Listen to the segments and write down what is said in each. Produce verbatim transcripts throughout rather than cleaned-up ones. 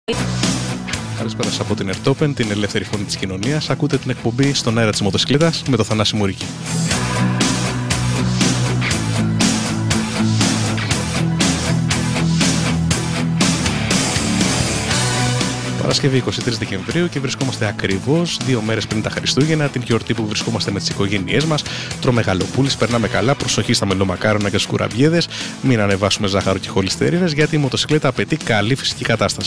Καλησπέρα σας από την Ερτόπεν, την ελεύθερη φωνή της κοινωνίας. Ακούτε την εκπομπή στον αέρα της μοτοσυκλέτας με το Θανάση Μουρίκη. Παρασκευή είκοσι τρεις Δεκεμβρίου και βρισκόμαστε ακριβώς δύο μέρες πριν τα Χριστούγεννα, την γιορτή που βρισκόμαστε με τις οικογένειές μας. Τρώμε γαλοπούλες, περνάμε καλά, προσοχή στα μελομακάρονα και στους κουραμπιέδες, μην ανεβάσουμε ζάχαρο και χολυστερίνες, γιατί η μοτοσυκλέτα απαιτεί καλή φυσική κατάσταση.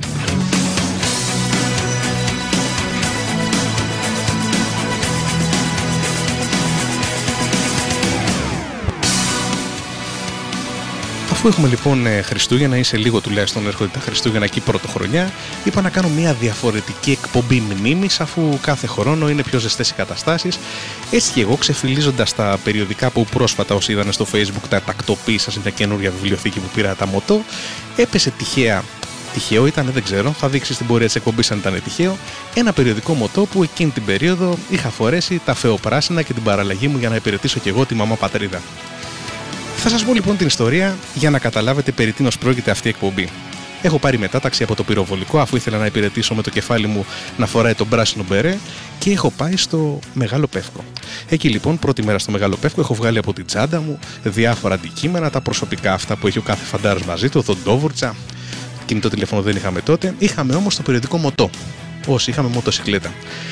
Αφού έχουμε λοιπόν Χριστούγεννα ή σε λίγο τουλάχιστον έρχονται τα Χριστούγεννα και η πρωτοχρονιά, είπα να κάνω μια διαφορετική εκπομπή μνήμης, αφού κάθε χρόνο είναι πιο ζεστές οι καταστάσεις. Έτσι και εγώ, ξεφυλίζοντας τα περιοδικά που πρόσφατα όσοι είδανε στο Facebook τα τακτοποίησα σε μια καινούργια βιβλιοθήκη που πήρα τα μοτό, έπεσε τυχαία. Τυχαίο ήταν, δεν ξέρω, θα δείξει στην πορεία της εκπομπής αν ήταν τυχαίο. Ένα περιοδικό μοτό που εκείνη την περίοδο είχα φορέσει τα φεοπράσινα και την παραλλαγή μου για να υπηρετήσω κι εγώ τη μαμά πατρίδα. Θα σας πω λοιπόν την ιστορία για να καταλάβετε περί τίνος πρόκειται αυτή η εκπομπή. Έχω πάρει μετάταξη από το πυροβολικό, αφού ήθελα να υπηρετήσω με το κεφάλι μου να φοράει τον πράσινο μπερέ, και έχω πάει στο Μεγάλο Πεύκο. Εκεί λοιπόν, πρώτη μέρα στο Μεγάλο Πεύκο, έχω βγάλει από την τσάντα μου διάφορα αντικείμενα, τα προσωπικά αυτά που έχει ο κάθε φαντάρας μαζί του, οδοντόβουρτσα, κινητό τηλέφωνο δεν είχαμε τότε, είχαμε όμως το περιοδικό μοτό, όσοι είχαμε μοτοσυκλέτα.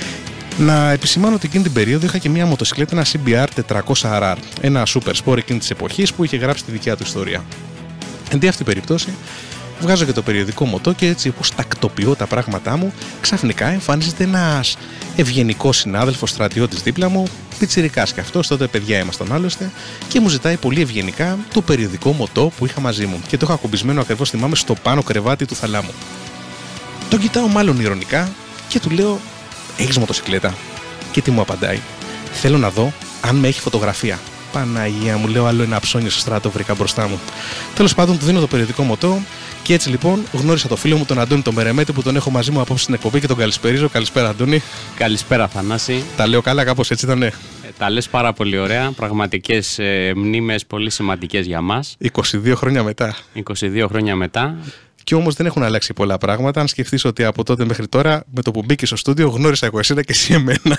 Να επισημάνω ότι εκείνη την περίοδο είχα και μια μοτοσυκλέτα, ένα σι μπι αρ τετρακόσια αρ αρ, ένα super sport εκείνη της εποχής που είχε γράψει τη δικιά του ιστορία. Εν τί αυτή περίπτωση, βγάζω και το περιοδικό μοτό και έτσι όπως τακτοποιώ τα πράγματά μου, ξαφνικά εμφανίζεται ένας ευγενικός συνάδελφος στρατιώτης δίπλα μου, πιτσιρικάς κι αυτός, τότε παιδιά ήμασταν άλλωστε, και μου ζητάει πολύ ευγενικά το περιοδικό μοτό που είχα μαζί μου και το είχα ακουμπισμένο ακριβώς, θυμάμαι, στο πάνω κρεβάτι του θαλάμου. Τον κοιτάω μάλλον ειρωνικά και του λέω: «Έχεις μοτοσυκλέτα?» Και τι μου απαντάει: «Θέλω να δω αν με έχει φωτογραφία». Παναγία μου, λέω, άλλο ένα ψώνιο στο στράτο βρήκα μπροστά μου. Τέλος πάντων, του δίνω το περιοδικό μοτό και έτσι λοιπόν γνώρισα το φίλο μου τον Αντώνη τον Μερεμέτη που τον έχω μαζί μου απόψε στην εκπομπή και τον καλησπερίζω. Καλησπέρα, Αντώνη. Καλησπέρα, Θανάση. Τα λέω καλά, κάπως έτσι ήτανε? Ε, τα λες πάρα πολύ ωραία. Πραγματικές ε, μνήμες πολύ σημαντικές για μας. είκοσι δύο χρόνια μετά. είκοσι δύο χρόνια μετά. Και όμως δεν έχουν αλλάξει πολλά πράγματα. Αν σκεφτείς ότι από τότε μέχρι τώρα, με το που μπήκε στο στούντιο, γνώρισα εγώ εσένα και εσύ εμένα.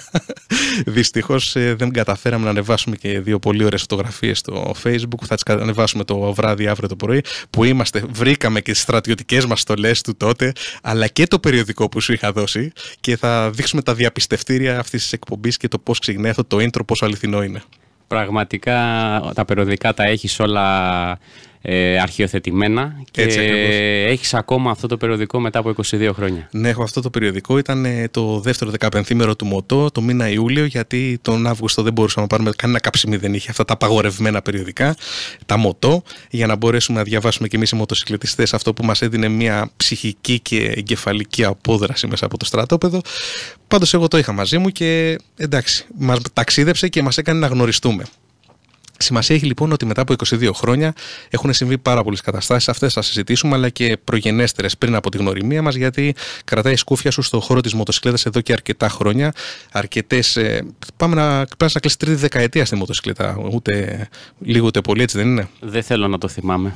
Δυστυχώς ε, δεν καταφέραμε να ανεβάσουμε και δύο πολύ ωραίες φωτογραφίες στο Facebook. Θα τις ανεβάσουμε το βράδυ αύριο το πρωί. Που είμαστε, βρήκαμε και τις στρατιωτικές μας στολές του τότε, αλλά και το περιοδικό που σου είχα δώσει. Και θα δείξουμε τα διαπιστευτήρια αυτής της εκπομπής και το πώς ξεκινάει αυτό το intro, πόσο αληθινό είναι. Πραγματικά τα περιοδικά τα έχεις όλα ε, αρχιοθετημένα και έτσι, έχεις ακόμα αυτό το περιοδικό μετά από είκοσι δύο χρόνια. Ναι, έχω αυτό το περιοδικό. Ήταν ε, το δεύτερο δεκαπενθήμερο του μοτό, το μήνα Ιούλιο, γιατί τον Αύγουστο δεν μπορούσαμε να πάρουμε κανένα καψιμί, δεν είχε αυτά τα απαγορευμένα περιοδικά, τα μοτό, για να μπορέσουμε να διαβάσουμε και εμείς οι μοτοσυκλετιστές αυτό που μας έδινε μια ψυχική και εγκεφαλική απόδραση μέσα από το στρατόπεδο. Πάντως εγώ το είχα μαζί μου και εντάξει, μας ταξίδεψε και μας έκανε να γνωριστούμε. Σημασία έχει λοιπόν ότι μετά από είκοσι δύο χρόνια έχουν συμβεί πάρα πολλές καταστάσεις. Αυτές θα συζητήσουμε, αλλά και προγενέστερες πριν από τη γνωριμία μας, γιατί κρατάει σκούφια σου στον χώρο της μοτοσυκλέτας εδώ και αρκετά χρόνια. Αρκετές. Ε, πάμε να, να κλείσει τρίτη δεκαετία στη μοτοσυκλέτα. Ούτε λίγο ούτε πολύ, έτσι δεν είναι? Δεν θέλω να το θυμάμαι.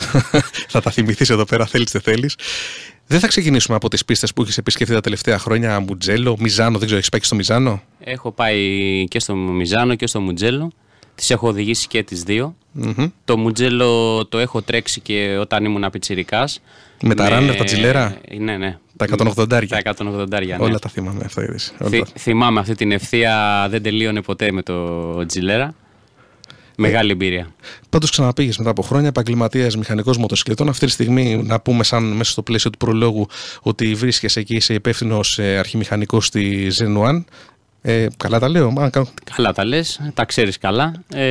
Θα τα θυμηθείς εδώ πέρα, θέλεις δεν θέλεις. Δεν θα ξεκινήσουμε από τις πίστες που έχεις επισκεφτεί τα τελευταία χρόνια, Μουτζέλο, Μιζάνο. Δεν ξέρω, έχεις πάει και στο Μιζάνο? Έχω πάει και στο Μιζάνο και στο Μουτζέλο. Τις έχω οδηγήσει και τις δύο. Mm-hmm. Το Μουτζέλο το έχω τρέξει και όταν ήμουν πιτσιρικάς. Με τα ράνερ, τα τζιλέρα. Ναι, ναι. Τα εκατόν ογδόντα. Τα εκατόν ογδόντα, ναι. Όλα τα θυμάμαι αυτά. Θυ, θυμάμαι αυτή την ευθεία, δεν τελείωνε ποτέ με το τζιλέρα. Μεγάλη ε, εμπειρία. Πάντως ξαναπήγες μετά από χρόνια, επαγγελματίας μηχανικός μοτοσυκλετών. Αυτή τη στιγμή να πούμε, σαν μέσα στο πλαίσιο του προλόγου, ότι βρίσκεσαι εκεί, είσαι υπεύθυνος αρχιμηχανικός στη Ζενουάν. Ε, καλά τα λέω, μα... Καλά τα λες, τα ξέρεις καλά. Ε,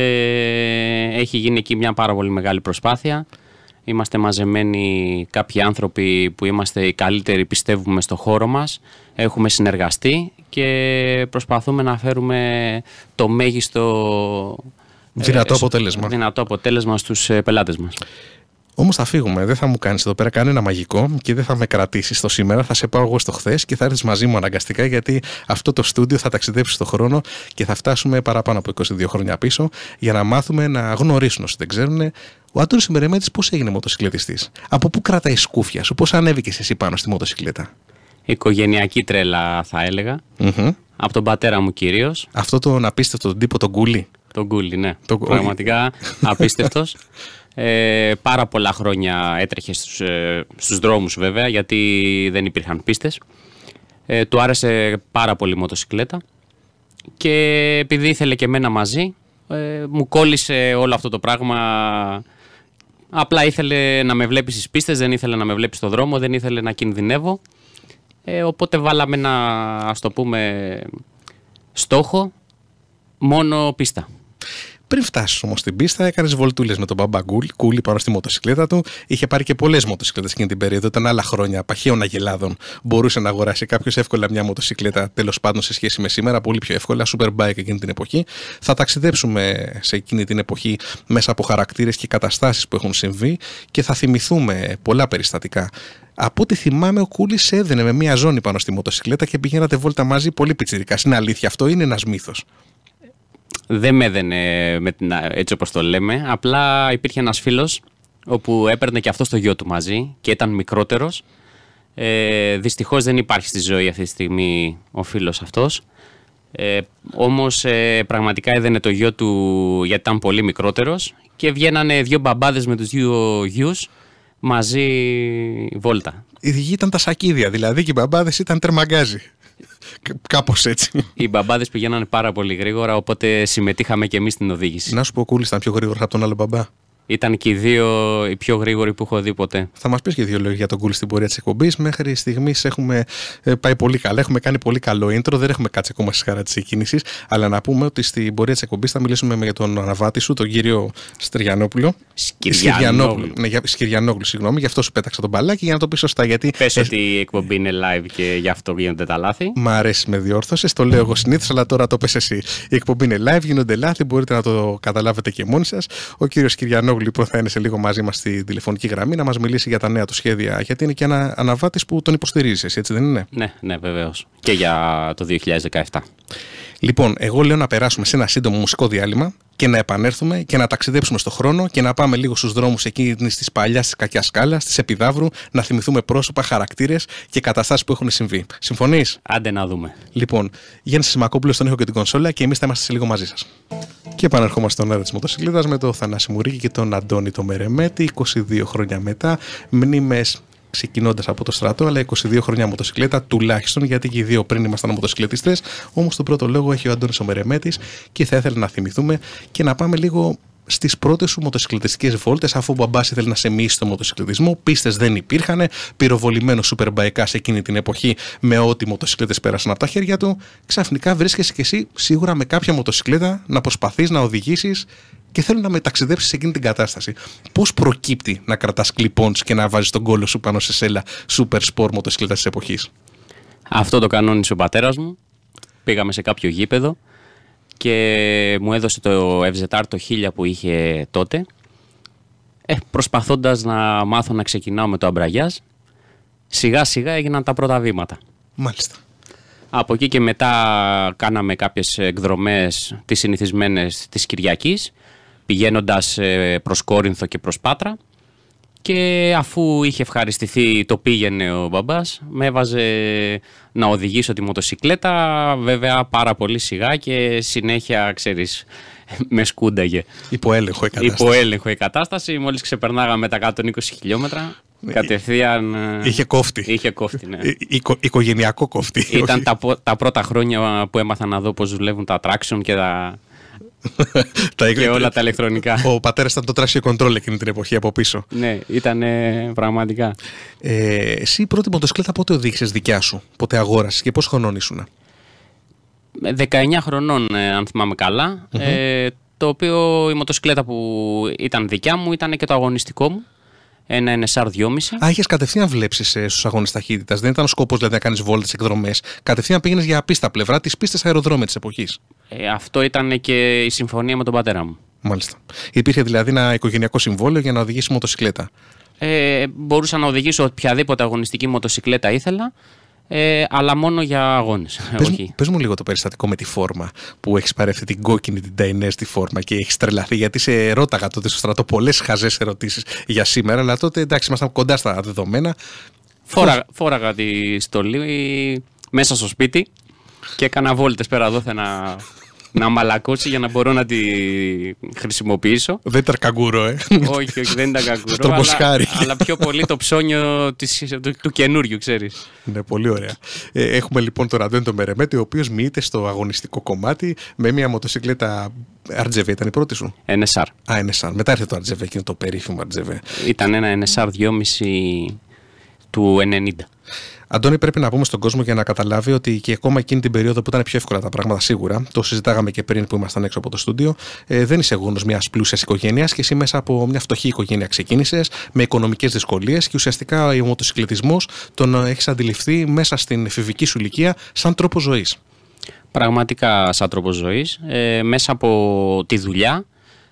έχει γίνει εκεί μια πάρα πολύ μεγάλη προσπάθεια. Είμαστε μαζεμένοι κάποιοι άνθρωποι που είμαστε οι καλύτεροι, πιστεύουμε, στο χώρο μας. Έχουμε συνεργαστεί και προσπαθούμε να φέρουμε το μέγιστο δυνατό αποτέλεσμα, δυνατό αποτέλεσμα στους πελάτες μας. Όμως θα φύγουμε, δεν θα μου κάνεις εδώ πέρα κανένα μαγικό και δεν θα με κρατήσεις στο σήμερα. Θα σε πάω εγώ στο χθες και θα έρθεις μαζί μου αναγκαστικά, γιατί αυτό το στούντιο θα ταξιδέψει στον χρόνο και θα φτάσουμε παραπάνω από είκοσι δύο χρόνια πίσω για να μάθουμε να γνωρίσουν όσοι δεν ξέρουν Ο Άντωνης ο Μερεμέτης πώς έγινε μοτοσυκλετιστής? Από πού κρατάει σκούφια σου? Πώς ανέβηκες εσύ πάνω στη μοτοσυκλέτα? Οικογενειακή τρέλα θα έλεγα. Mm-hmm. Από τον πατέρα μου κυρίως. Αυτό τον απίστευτο τον τύπο, τον Κούλι. Τον Κούλι, ναι. Το... Πραγματικά απίστευτος. Ε, πάρα πολλά χρόνια έτρεχε στους, ε, στους δρόμους βέβαια, γιατί δεν υπήρχαν πίστες. Ε, του άρεσε πάρα πολύ η μοτοσυκλέτα και επειδή ήθελε και εμένα μαζί, ε, μου κόλλησε όλο αυτό το πράγμα. Απλά ήθελε να με βλέπει στις πίστες, δεν ήθελε να με βλέπει στο δρόμο, δεν ήθελε να κινδυνεύω. Ε, οπότε βάλαμε ένα, ας το πούμε, στόχο, μόνο πίστα. Πριν φτάσεις όμως στην πίστα, έκανες βολτούλες με τον μπαμπά Κούλι πάνω στη μοτοσυκλέτα του. Είχε πάρει και πολλές μοτοσυκλέτες εκείνη την περίοδο. Ήταν άλλα χρόνια παχαίων αγελάδων. Μπορούσε να αγοράσει κάποιος εύκολα μια μοτοσυκλέτα, τέλος πάντων σε σχέση με σήμερα, πολύ πιο εύκολα. Superbike εκείνη την εποχή. Θα ταξιδέψουμε σε εκείνη την εποχή μέσα από χαρακτήρες και καταστάσεις που έχουν συμβεί και θα θυμηθούμε πολλά περιστατικά. Από ό,τι θυμάμαι, ο Κούλης σε έδαινε με μια ζώνη πάνω στη μοτοσυκλέτα και πηγαίνατε βόλτα μαζί πολύ πιτσιρικάς. Είναι αλήθεια αυτό, είναι ένας μύθος? Δεν με έδαινε με την, έτσι όπως το λέμε. Απλά υπήρχε ένας φίλος όπου έπαιρνε και αυτό το γιο του μαζί και ήταν μικρότερος. Ε, δυστυχώς δεν υπάρχει στη ζωή αυτή τη στιγμή ο φίλος αυτός. Ε, όμως ε, πραγματικά έδαινε το γιο του γιατί ήταν πολύ μικρότερος και βγαίνανε δύο μπαμπάδες με τους δύο γιους μαζί βόλτα. Η γη ήταν τα σακίδια, δηλαδή και οι μπαμπάδες ήταν τερμαγκάζι. Κάπως έτσι. Οι μπαμπάδες πηγαίνανε πάρα πολύ γρήγορα, οπότε συμμετείχαμε και εμείς στην οδήγηση. Να σου πω, ο Κούλης ήταν πιο γρήγορος από τον άλλο μπαμπά? Ήταν και οι δύο οι πιο γρήγοροι που έχω δει ποτέ. Θα μας πεις και δύο λόγια για τον Κούλη στην πορεία της εκπομπής. Μέχρι στιγμής έχουμε πάει πολύ καλά. Έχουμε κάνει πολύ καλό intro. Δεν έχουμε κάτσει ακόμα στη χαρά της εκκίνησης. Αλλά να πούμε ότι στην πορεία της εκπομπής θα μιλήσουμε με τον αναβάτη σου, τον κύριο Στριανόπουλο. Σκυριανόγλου. Ναι, Σκυριανόγλου, συγγνώμη. Γι' αυτό σου πέταξα τον μπαλάκι για να το πει σωστά. Γιατί... Πες ότι η εκπομπή είναι live και γι' αυτό γίνονται τα λάθη. Μ' αρέσει με διόρθωσες. Το λέω εγώ συνήθως, αλλά τώρα το πες εσύ. Η εκπομπή είναι live, γίνονται λάθη. Μπορείτε να το καταλάβετε και μόνοι σας. Ο κύριος Σκυριανόγλου λοιπόν θα είναι σε λίγο μαζί μας στη τηλεφωνική γραμμή να μας μιλήσει για τα νέα του σχέδια. Γιατί είναι και ένα αναβάτης που τον υποστηρίζεις εσύ, έτσι δεν είναι? Ναι, ναι, βεβαίως. Και για το δύο χιλιάδες δεκαεπτά. Λοιπόν, εγώ λέω να περάσουμε σε ένα σύντομο μουσικό διάλειμμα και να επανέλθουμε και να ταξιδέψουμε στον χρόνο και να πάμε λίγο στους δρόμους εκείνης της παλιάς της κακιάς σκάλας, της Επιδαύρου, να θυμηθούμε πρόσωπα, χαρακτήρες και καταστάσεις που έχουν συμβεί. Συμφωνείς? Άντε να δούμε. Λοιπόν, Γιάννης Σιμακόπουλος στον ήχο και την κονσόλα και εμείς θα είμαστε σε λίγο μαζί σας. Και επαναρχόμαστε στον αέρα της μοτοσυκλέτας με τον Θανάση Μουρίκη και τον Αντώνη το Μερεμέτη, είκοσι δύο χρόνια μετά, μνήμες. Ξεκινώντας από το στρατό, αλλά είκοσι δύο χρόνια μοτοσυκλέτα τουλάχιστον, γιατί και οι δύο πριν ήμασταν μοτοσυκλετιστές. Όμως τον πρώτο λόγο έχει ο Αντώνης ο Μερεμέτης και θα ήθελα να θυμηθούμε και να πάμε λίγο στις πρώτες σου μοτοσυκλετιστικές βόλτες, αφού ο μπαμπάς ήθελε να σε μοιήσει στο μοτοσυκλετισμό. Πίστες δεν υπήρχαν, πυροβολημένο superbike σε εκείνη την εποχή με ό,τι μοτοσυκλέτες πέρασαν από τα χέρια του. Ξαφνικά βρίσκεσαι κι εσύ σίγουρα με κάποια μοτοσυκλέτα να προσπαθείς να οδηγήσεις. Και θέλω να μεταξιδέψεις σε εκείνη την κατάσταση. Πώς προκύπτει να κρατάς κλιπώντς και να βάζεις τον κόλλο σου πάνω σε σέλα super sport μοτοσυκλέτα της εποχής? Αυτό το κανόνισε ο πατέρας μου. Πήγαμε σε κάποιο γήπεδο και μου έδωσε το εφ ζετ αρ το χίλια που είχε τότε. Ε, προσπαθώντας να μάθω να ξεκινάω με το αμπραγιάζ, σιγά σιγά έγιναν τα πρώτα βήματα. Μάλιστα. Από εκεί και μετά κάναμε κάποιες εκδρομές τις συνηθισμένες της Κυριακής, πηγαίνοντας προς Κόρινθο και προς Πάτρα, και αφού είχε ευχαριστηθεί το πήγαινε ο μπαμπάς, με έβαζε να οδηγήσω τη μοτοσυκλέτα, βέβαια πάρα πολύ σιγά και συνέχεια, ξέρεις, με σκούνταγε. Υποέλεγχο η κατάσταση. Υποέλεγχο η κατάσταση, μόλις ξεπερνάγαμε τα εκατόν είκοσι χιλιόμετρα. Κατευθείαν. Είχε κόφτη. Είχε κόφτη, ναι. Οικο, οικογενειακό κόφτη. Ήταν τα, τα πρώτα χρόνια που έμαθα να δω πώς δουλεύουν τα traction και, τα... και όλα τα ηλεκτρονικά. Ο πατέρας ήταν το traction control εκείνη την εποχή από πίσω. Ναι, ήταν πραγματικά. Ε, εσύ η πρώτη μοτοσυκλέτα πότε οδήγησες δικιά σου, πότε αγόρασες και πώς χρονών ήσουνα? δεκαεννιά χρονών, αν θυμάμαι καλά. Mm-hmm. Ε, το οποίο η μοτοσυκλέτα που ήταν δικιά μου ήταν και το αγωνιστικό μου. Ένα εν ες αρ δυόμισι. Α, είχες κατευθείαν βλέψεις ε, στους αγώνες ταχύτητας. Δεν ήταν ο σκοπός δηλαδή να κάνεις βόλτες, εκδρομές. Κατευθείαν πήγαινες για πίστα πλευρά, τις πίστες αεροδρόμια της εποχής. Ε, αυτό ήταν και η συμφωνία με τον πατέρα μου. Μάλιστα. Υπήρχε δηλαδή ένα οικογενειακό συμβόλαιο για να οδηγήσει μοτοσυκλέτα. Ε, μπορούσα να οδηγήσω οποιαδήποτε αγωνιστική μοτοσυκλέτα ήθελα. Ε, αλλά μόνο για αγώνες. Πες, Όχι. πες μου λίγο το περιστατικό με τη φόρμα που έχεις πάρει αυτή την κόκκινη, την Dainese τη φόρμα και έχεις τρελαθεί. Γιατί σε ρώταγα τότε στο στρατό πολλές χαζές ερωτήσεις για σήμερα, αλλά τότε εντάξει, ήμασταν κοντά στα δεδομένα. Φόρα, φόραγα τη στολή μέσα στο σπίτι και έκανα βόλτες πέρα δόθε να, να μαλακώσει για να μπορώ να τη χρησιμοποιήσω. Δεν ήταν καγκούρο, ε. Όχι, όχι, δεν ήταν καγκούρο. Το μποσχάρι. Αλλά, αλλά πιο πολύ το ψώνιο της, του, του καινούριου, ξέρεις. Ναι, πολύ ωραία. Ε, έχουμε λοιπόν τον Αντώνη τον Μερεμέτη, ο οποίος μοιείται στο αγωνιστικό κομμάτι με μια μοτοσυκλέτα αρ τζι βι. Ήταν η πρώτη σου? εν ες αρ. Α, εν ες αρ. Μετά ήρθε το αρ τζι βι, εκείνο το περίφημο αρ τζι βι. Ήταν ένα εν ες αρ δυόμισι του ενενήντα. Αντώνη, πρέπει να πούμε στον κόσμο για να καταλάβει ότι και ακόμα εκείνη την περίοδο που ήταν πιο εύκολα τα πράγματα, σίγουρα, το συζητάγαμε και πριν που ήμασταν έξω από το στούντιο, ε, δεν είσαι γόνος μιας πλούσιας οικογένειας και εσύ μέσα από μια φτωχή οικογένεια ξεκίνησες, με οικονομικές δυσκολίες και ουσιαστικά ο μοτοσυκλετισμός τον έχεις αντιληφθεί μέσα στην εφηβική σου ηλικία σαν τρόπο ζωής. Πραγματικά σαν τρόπο ζωής. Ε, μέσα από τη δουλειά,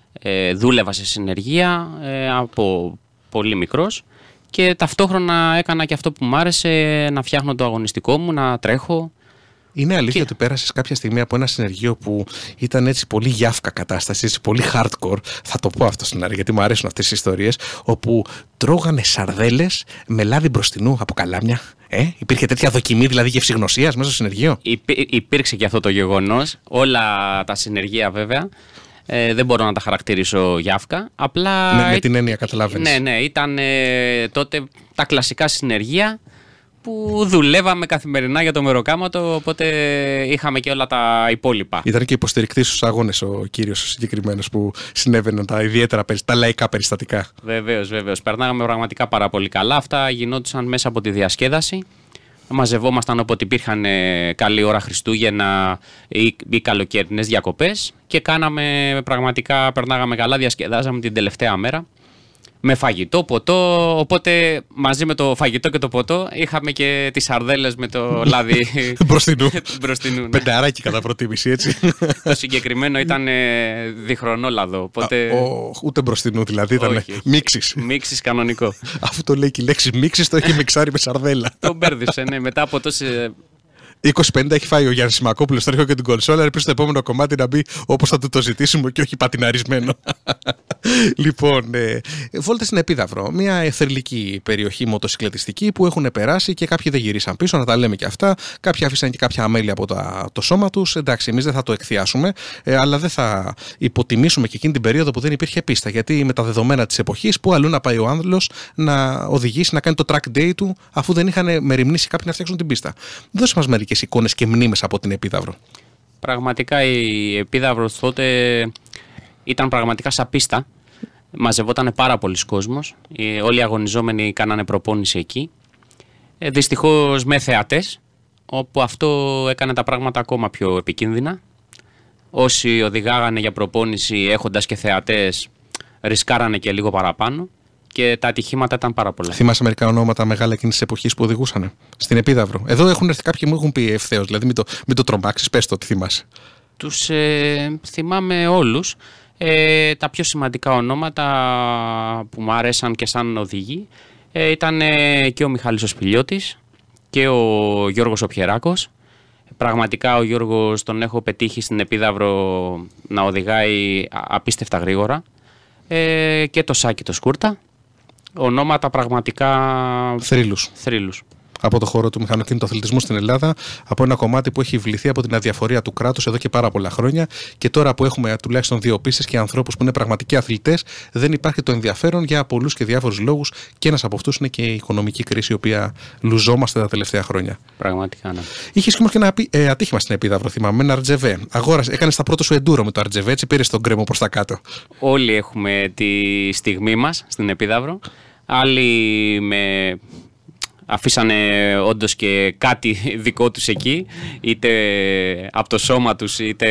ε, δούλευα σε συνεργεία ε, από πολύ μικρός. Και ταυτόχρονα έκανα και αυτό που μου άρεσε, να φτιάχνω το αγωνιστικό μου, να τρέχω. Είναι αλήθεια και... ότι πέρασες κάποια στιγμή από ένα συνεργείο που ήταν έτσι πολύ γιάφκα κατάσταση, έτσι πολύ hardcore, θα το πω αυτό στην αρχή γιατί μου αρέσουν αυτές οι ιστορίες, όπου τρώγανε σαρδέλες με λάδι μπροστινού από καλάμια. Ε, υπήρχε τέτοια δοκιμή δηλαδή γευσηγνωσίας μέσα στο συνεργείο? Υπή, υπήρξε και αυτό το γεγονός, όλα τα συνεργεία βέβαια. Ε, δεν μπορώ να τα χαρακτηρίσω γιάφκα. Απλά. Ναι, με την έννοια καταλαβαίνεις. Ναι, ναι, ήταν ε, τότε τα κλασικά συνεργεία που δουλεύαμε καθημερινά για το μεροκάματο. Οπότε είχαμε και όλα τα υπόλοιπα. Ήταν και υποστηρικτής στους αγώνες ο κύριος συγκεκριμένος που συνέβαιναν τα ιδιαίτερα τα λαϊκά περιστατικά. Βεβαίως, βεβαίως. Περνάγαμε πραγματικά πάρα πολύ καλά. Αυτά γινόντουσαν μέσα από τη διασκέδαση. Μαζευόμασταν όποτε υπήρχαν ε, καλή ώρα Χριστούγεννα ή, ή καλοκαιρινές διακοπές και κάναμε πραγματικά, περνάγαμε καλά, διασκεδάζαμε την τελευταία μέρα με φαγητό, ποτό, οπότε μαζί με το φαγητό και το ποτό είχαμε και τις σαρδέλες με το λάδι μπροστινού. μπροστινού, ναι. Πενταράκι κατά προτίμηση, έτσι. Το συγκεκριμένο ήταν ε, διχρονόλαδο, οπότε... Α, ο, ούτε μπροστινού δηλαδή, ήταν μίξις. Μίξις κανονικό. Αφού το λέει και η λέξη μίξις, το έχει μιξάρει με σαρδέλα. Το μπέρδεψε, ναι, μετά από τόση... είκοσι πενήντα έχει φάει ο Γιάννης Σιμακόπουλος στο αρχείο και την κονσόλα. Ελπίζω στο επόμενο κομμάτι να μπει όπως θα του το ζητήσουμε και όχι πατιναρισμένο. Λοιπόν, ε, βόλτα στην Επίδαυρο. Μια εθελική περιοχή μοτοσυκλετιστική που έχουν περάσει και κάποιοι δεν γυρίσαν πίσω, να τα λέμε και αυτά. Κάποιοι άφησαν και κάποια αμέλεια από τα, το σώμα τους. Εντάξει, εμείς δεν θα το εκθιάσουμε, ε, αλλά δεν θα υποτιμήσουμε και εκείνη την περίοδο που δεν υπήρχε πίστα. Γιατί με τα δεδομένα της εποχής, που αλλού να πάει ο άνδρος να οδηγήσει, να κάνει το track day του, αφού δεν είχαν μεριμνήσει κάποιοι να φτιάξουν την πίστα. Δώσε μας μερικές εικόνες και μνήμες από την Επίδαυρο. Πραγματικά η Επίδαυρος τότε ήταν πραγματικά σαν πίστα. Μαζευόταν πάρα πολλοί κόσμος. Όλοι οι αγωνιζόμενοι κάνανε προπόνηση εκεί. Ε, δυστυχώς με θεατές, όπου αυτό έκανε τα πράγματα ακόμα πιο επικίνδυνα. Όσοι οδηγάγανε για προπόνηση έχοντας και θεατές, ρισκάρανε και λίγο παραπάνω. Και τα ατυχήματα ήταν πάρα πολλά. Θυμάσαι μερικά ονόματα μεγάλα εκείνης της εποχής που οδηγούσαν στην Επίδαυρο? Εδώ έχουν έρθει κάποιοι μου έχουν πει ευθέως, δηλαδή μην το, μην το τρομάξεις, πες το ότι θυμάσαι. Τους ε, θυμάμαι όλους. Ε, τα πιο σημαντικά ονόματα που μου άρεσαν και σαν οδηγοί ε, ήταν ε, και ο Μιχάλης ο Σπηλιώτης και ο Γιώργος ο Πιεράκος. Πραγματικά ο Γιώργος τον έχω πετύχει στην Επίδαυρο να οδηγάει απίστευτα γρήγορα. Ε, και το Σάκη το Σκούρτα. Ονόματα πραγματικά θρύλους. θρύλους. Από το χώρο του μηχανοκίνητου αθλητισμού στην Ελλάδα, από ένα κομμάτι που έχει βληθεί από την αδιαφορία του κράτους εδώ και πάρα πολλά χρόνια. Και τώρα που έχουμε τουλάχιστον δύο πίστες και ανθρώπους που είναι πραγματικοί αθλητές, δεν υπάρχει το ενδιαφέρον για πολλούς και διάφορους λόγους. Και ένας από αυτούς είναι και η οικονομική κρίση, η οποία λουζόμαστε τα τελευταία χρόνια. Πραγματικά, ναι. Είχες όμως και ένα ε, ατύχημα στην Επίδαυρο, θυμάμαι, ένα αρ τζι βι. Αγόρασε, έκανες τα πρώτα σου εντούρο με το αρ τζι βι, έτσι πήρες τον γκρέμο προς τα κάτω. Όλοι έχουμε τη στιγμή μας στην Επίδαυρο. Άλλοι με. Αφήσανε όντως και κάτι δικό τους εκεί, είτε από το σώμα τους, είτε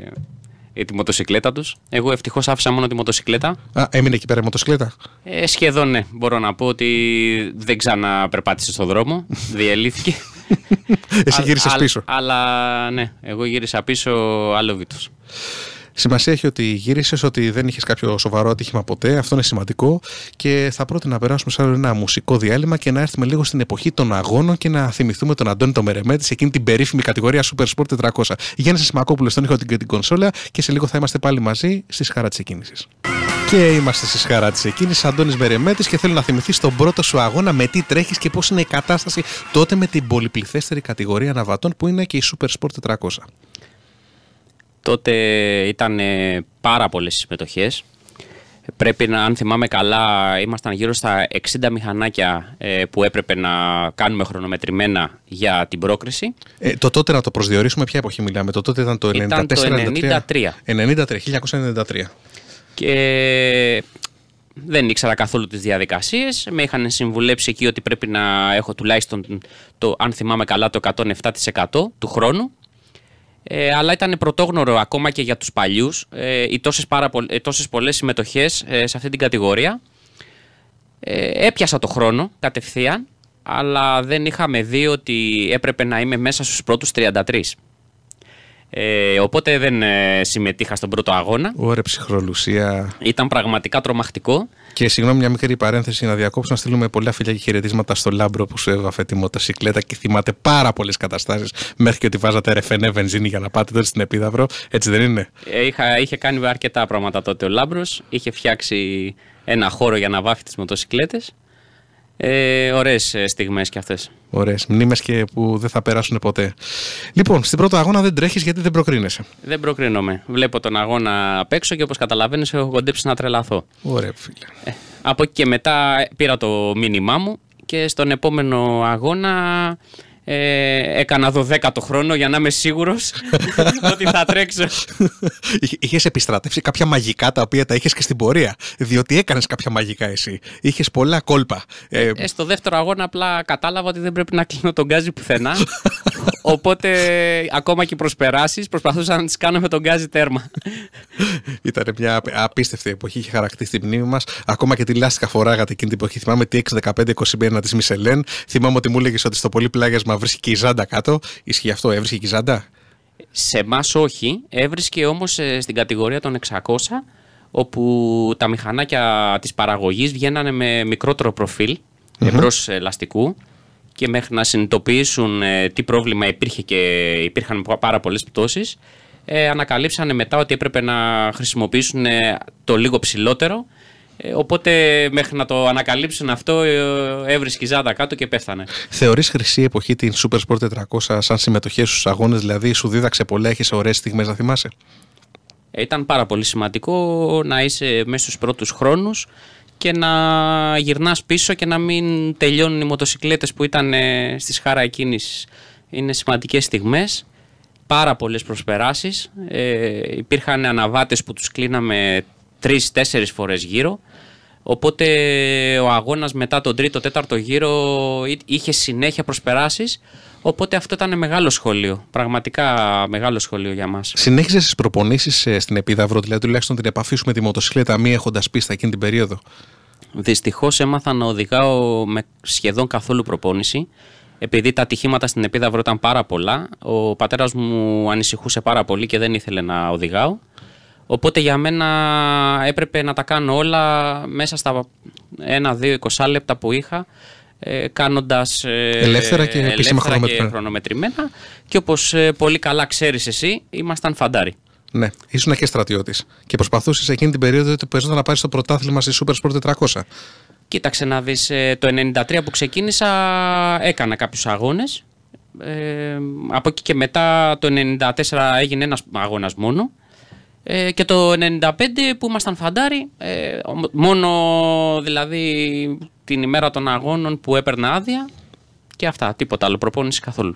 τη μοτοσυκλέτα τους. Εγώ ευτυχώς άφησα μόνο τη μοτοσυκλέτα. Α, έμεινε εκεί πέρα η μοτοσυκλέτα. Ε, σχεδόν ναι. Μπορώ να πω ότι δεν ξαναπερπάτησε στον δρόμο, διελήθηκε. Εσύ γύρισες πίσω. Αλλά ναι, εγώ γύρισα πίσω άλλο βήτος. Σημασία έχει ότι γύρισες, ότι δεν είχες κάποιο σοβαρό ατύχημα ποτέ. Αυτό είναι σημαντικό. Και θα πρότεινα να περάσουμε σε άλλο ένα μουσικό διάλειμμα και να έρθουμε λίγο στην εποχή των αγώνων και να θυμηθούμε τον Αντώνη τον Μερεμέτη σε εκείνη την περίφημη κατηγορία Super Sport τετρακόσια. Γιάννης Σιμακόπουλος στον ήχο και την κονσόλα και σε λίγο θα είμαστε πάλι μαζί στη Σχάρα της Εκκίνησης. Και είμαστε στη Σχάρα της Εκκίνησης, Αντώνης Μερεμέτης, και θέλω να θυμηθείς τον πρώτο σου αγώνα, με τι τρέχεις και πώς είναι η κατάσταση τότε με την πολυπληθέστερη κατηγορία αναβατών που είναι και η Super Sport τετρακόσια. Τότε ήταν πάρα πολλές συμμετοχές. Πρέπει να, αν θυμάμαι καλά, ήμασταν γύρω στα εξήντα μηχανάκια ε, που έπρεπε να κάνουμε χρονομετρημένα για την πρόκριση. Ε, το τότε, να το προσδιορίσουμε, ποια εποχή μιλάμε? Το τότε ήταν το ενενήντα τέσσερα ενενήντα τρία. ενενήντα τρία, χίλια εννιακόσια ενενήντα τρία. Και δεν ήξερα καθόλου τις διαδικασίες. Με είχαν συμβουλέψει εκεί ότι πρέπει να έχω τουλάχιστον, το, αν θυμάμαι καλά, το εκατόν επτά τοις εκατό του χρόνου. Ε, αλλά ήταν πρωτόγνωρο ακόμα και για τους παλιούς ε, οι τόσες, πάρα πο, ε, τόσες πολλές συμμετοχές ε, σε αυτή την κατηγορία. Ε, έπιασα το χρόνο κατευθείαν, αλλά δεν είχαμε δει ότι έπρεπε να είμαι μέσα στους πρώτους τριάντα τρία. Ε, οπότε δεν ε, συμμετείχα στον πρώτο αγώνα. Ωραία ψυχρολουσία. Ήταν πραγματικά τρομακτικό. Και συγγνώμη, μια μικρή παρένθεση να διακόψω, να στείλουμε πολλά φιλιά και χαιρετίσματα στο Λάμπρο που σου έβγαφε τη μοτοσυκλέτα και θυμάται πάρα πολλές καταστάσεις. Μέχρι και ότι βάζατε ρεφενέ βενζίνη για να πάτε τότε στην Επίδαυρο. Έτσι δεν είναι? Ε, είχα, είχε κάνει αρκετά πράγματα τότε ο Λάμπρος. Είχε φτιάξει ένα χώρο για να βάφει τις μοτοσυκλέτες. Ε, ωραίες στιγμές κι αυτές. Ωραίες μνήμες και που δεν θα περάσουν ποτέ. Λοιπόν, στην πρώτο αγώνα δεν τρέχεις γιατί δεν προκρίνεσαι. Δεν προκρίνομαι. Βλέπω τον αγώνα απ' έξω και όπως καταλαβαίνεις έχω κοντέψει να τρελαθώ. Ωραία, φίλε. Ε, από εκεί και μετά πήρα το μήνυμά μου και στον επόμενο αγώνα ε, έκανα δωδέκατο χρόνο για να είμαι σίγουρος ότι θα τρέξω. Είχες επιστρατεύσει κάποια μαγικά τα οποία τα είχες και στην πορεία? Διότι έκανες κάποια μαγικά εσύ. Είχες πολλά κόλπα. Ε, ε, στο δεύτερο αγώνα απλά κατάλαβα ότι δεν πρέπει να κλείνω τον γκάζι πουθενά. Οπότε ακόμα και οι προσπεράσεις προσπαθούσα να τις κάνω με τον γκάζι τέρμα. Ήταν μια απίστευτη εποχή, είχε χαρακτήσει τη μνήμη μας. Ακόμα και τη λάστιχα φοράγατε εκείνη την εποχή. Θυμάμαι τη έξι δεκαπέντε είκοσι ένα της Μισελέν. Θυμάμαι ότι μου έλεγες ότι στο πολύ πλάγιασμα βρίσκει και η Ζάντα κάτω. Ισχύει αυτό? Έβρισκε και η Ζάντα? Σε εμάς όχι. Έβρισκε όμως στην κατηγορία των εξακόσια, όπου τα μηχανάκια της παραγωγής βγαίνανε με μικρότερο προφίλ mm-hmm. εμπρός ελαστικού. Και μέχρι να συνειδητοποιήσουν ε, τι πρόβλημα υπήρχε και υπήρχαν πάρα πολλές πτώσεις, ε, ανακαλύψανε μετά ότι έπρεπε να χρησιμοποιήσουν ε, το λίγο ψηλότερο. Ε, οπότε μέχρι να το ανακαλύψουν αυτό, ε, έβρισκε η Ζάντα κάτω και πέφτανε. Θεωρείς χρυσή εποχή την Super Sport τετρακόσια σαν συμμετοχές στους αγώνες? Δηλαδή σου δίδαξε πολλά, έχεις ωραίες στιγμές να θυμάσαι? Ε, ήταν πάρα πολύ σημαντικό να είσαι μέσα στους πρώτους χρόνους και να γυρνάς πίσω και να μην τελειώνουν οι μοτοσυκλέτες που ήταν στη Σχάρα Εκκίνησης. Είναι σημαντικές στιγμές, πάρα πολλές προσπεράσεις. Ε, υπήρχαν αναβάτες που τους κλείναμε τρεις-τέσσερις φορές γύρω. Οπότε ο αγώνας μετά τον τρίτο, τέταρτο γύρο είχε συνέχεια προσπεράσεις. Οπότε αυτό ήταν μεγάλο σχολείο, πραγματικά μεγάλο σχολείο για μας. Συνέχιζες τις προπονήσεις στην Επίδαυρο, δηλαδή τουλάχιστον την επαφή σου με τη μοτοσυκλέτα, μη έχοντας πίστα εκείνη την περίοδο? Δυστυχώς έμαθα να οδηγάω με σχεδόν καθόλου προπόνηση. Επειδή τα ατυχήματα στην Επίδαυρο ήταν πάρα πολλά, ο πατέρας μου ανησυχούσε πάρα πολύ και δεν ήθελε να οδηγάω. Οπότε για μένα έπρεπε να τα κάνω όλα μέσα στα ένα-δύο είκοσι λεπτά που είχα, ε, κάνοντας ε, ελεύθερα και, ελεύθερα και χρονομετρημένα. Και όπως ε, πολύ καλά ξέρεις εσύ, ήμασταν φαντάρι. Ναι, ήσουν και στρατιώτης και προσπαθούσες εκείνη την περίοδο ότι παίζονταν να πάρεις το πρωτάθλημα στη Super Sport τετρακόσια. Κοίταξε να δεις, το ενενήντα τρία που ξεκίνησα έκανα κάποιους αγώνες. Ε, από εκεί και μετά το ενενήντα τέσσερα έγινε ένας αγώνας μόνο. Ε, και το ενενήντα πέντε που ήμασταν φαντάρι, ε, μόνο δηλαδή την ημέρα των αγώνων που έπαιρνα άδεια και αυτά, τίποτα άλλο, προπόνηση καθόλου.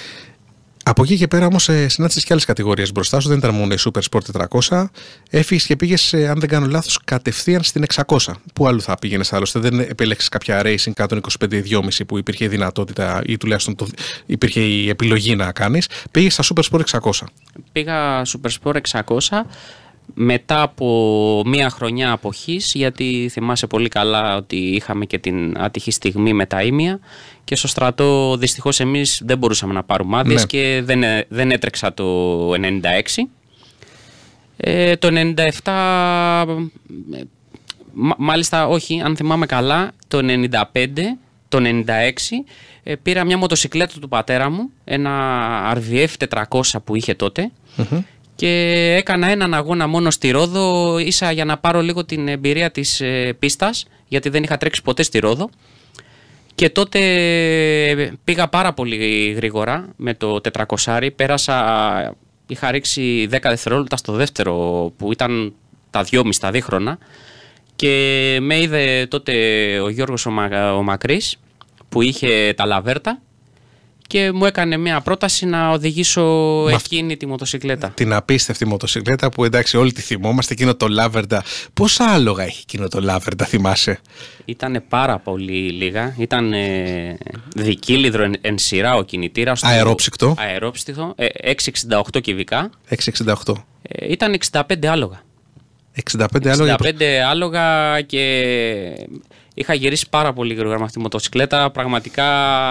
Από εκεί και πέρα όμως συνάντησες και άλλες κατηγορίες μπροστά σου, δεν ήταν μόνο η Super Sport τετρακόσια. Έφυγες και πήγες, αν δεν κάνω λάθος, κατευθείαν στην εξακόσια. Πού αλλού θα πήγαινες άλλωστε? Δεν επέλεξες κάποια racing εκατόν είκοσι πέντε δυόμισι που υπήρχε η δυνατότητα ή τουλάχιστον το, υπήρχε η επιλογή να κάνεις? Πήγες στα Super Sport εξακόσια. Πήγα Super Sport εξακόσια μετά από μία χρονιά αποχής, γιατί θυμάσαι πολύ καλά ότι είχαμε και την άτυχη στιγμή με τα ήμια και στο στρατό δυστυχώς εμείς δεν μπορούσαμε να πάρουμε άδειες, ναι. Και δεν, δεν έτρεξα το ενενήντα έξι. Ε, το ενενήντα επτά, μάλιστα όχι, αν θυμάμαι καλά, το ενενήντα πέντε, το ενενήντα έξι ε, πήρα μια μοτοσικλέτα του πατέρα μου, ένα αρ βι εφ τετρακόσια που είχε τότε, mm-hmm. και έκανα έναν αγώνα μόνο στη Ρόδο, ίσα για να πάρω λίγο την εμπειρία της ε, πίστας, γιατί δεν είχα τρέξει ποτέ στη Ρόδο. Και τότε πήγα πάρα πολύ γρήγορα με το τετρακόσια, πέρασα, είχα ρίξει δέκα δευτερόλεπτα στο δεύτερο που ήταν τα δυόμισι, τα δίχρονα, και με είδε τότε ο Γιώργος ο, Μα, ο Μακρύς που είχε τα Λαβέρτα και μου έκανε μια πρόταση να οδηγήσω Μα εκείνη τη μοτοσικλέτα. Την απίστευτη μοτοσικλέτα που εντάξει όλοι τη θυμόμαστε, εκείνο το Λάβερντα. Πόσα άλογα έχει εκείνο το Λάβερντα, θυμάσαι? Ήτανε πάρα πολύ λίγα. Ήταν ε, δικύλιδρο εν, εν σειρά ο κινητήρας. Αερόψυκτο. Αερόψυκτο. Ε, εξακόσια εξήντα οκτώ κυβικά. εξακόσια εξήντα οκτώ. Ε, ήταν εξήντα πέντε άλογα. εξήντα πέντε άλογα. εξήντα πέντε άλογα και είχα γυρίσει πάρα πολύ γρήγορα με αυτή τη μοτοσικλέτα. Πραγματικά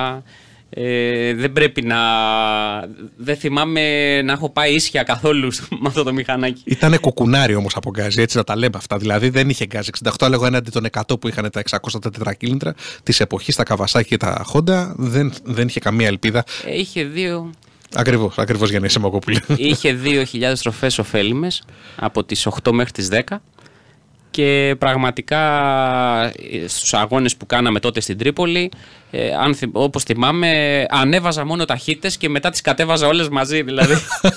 ε, δεν πρέπει να... Δεν θυμάμαι να έχω πάει ίσια καθόλου με αυτό το μηχανάκι. Ήτανε κουκουνάρι όμως από γκάζι, έτσι να τα λέμε αυτά. Δηλαδή δεν είχε γκάζι. εξήντα οκτώ άλογα έναντι των εκατό που είχαν τα εξακόσια τετρακύλινδρα της εποχής, τα Καβασάκι και τα Honda. Δεν, δεν είχε καμία ελπίδα. Ε, είχε δύο... Ακριβώς, ακριβώς για να είσαι Μοκοπούλη. Είχε δύο χιλιάδες τροφές ωφέλιμες από τις οκτώ μέχρι τις δέκα και πραγματικά στους αγώνες που κάναμε τότε στην Τρίπολη, ε, αν, όπως θυμάμαι, ανέβαζα μόνο ταχύτητες και μετά τις κατέβαζα όλες μαζί, δηλαδή.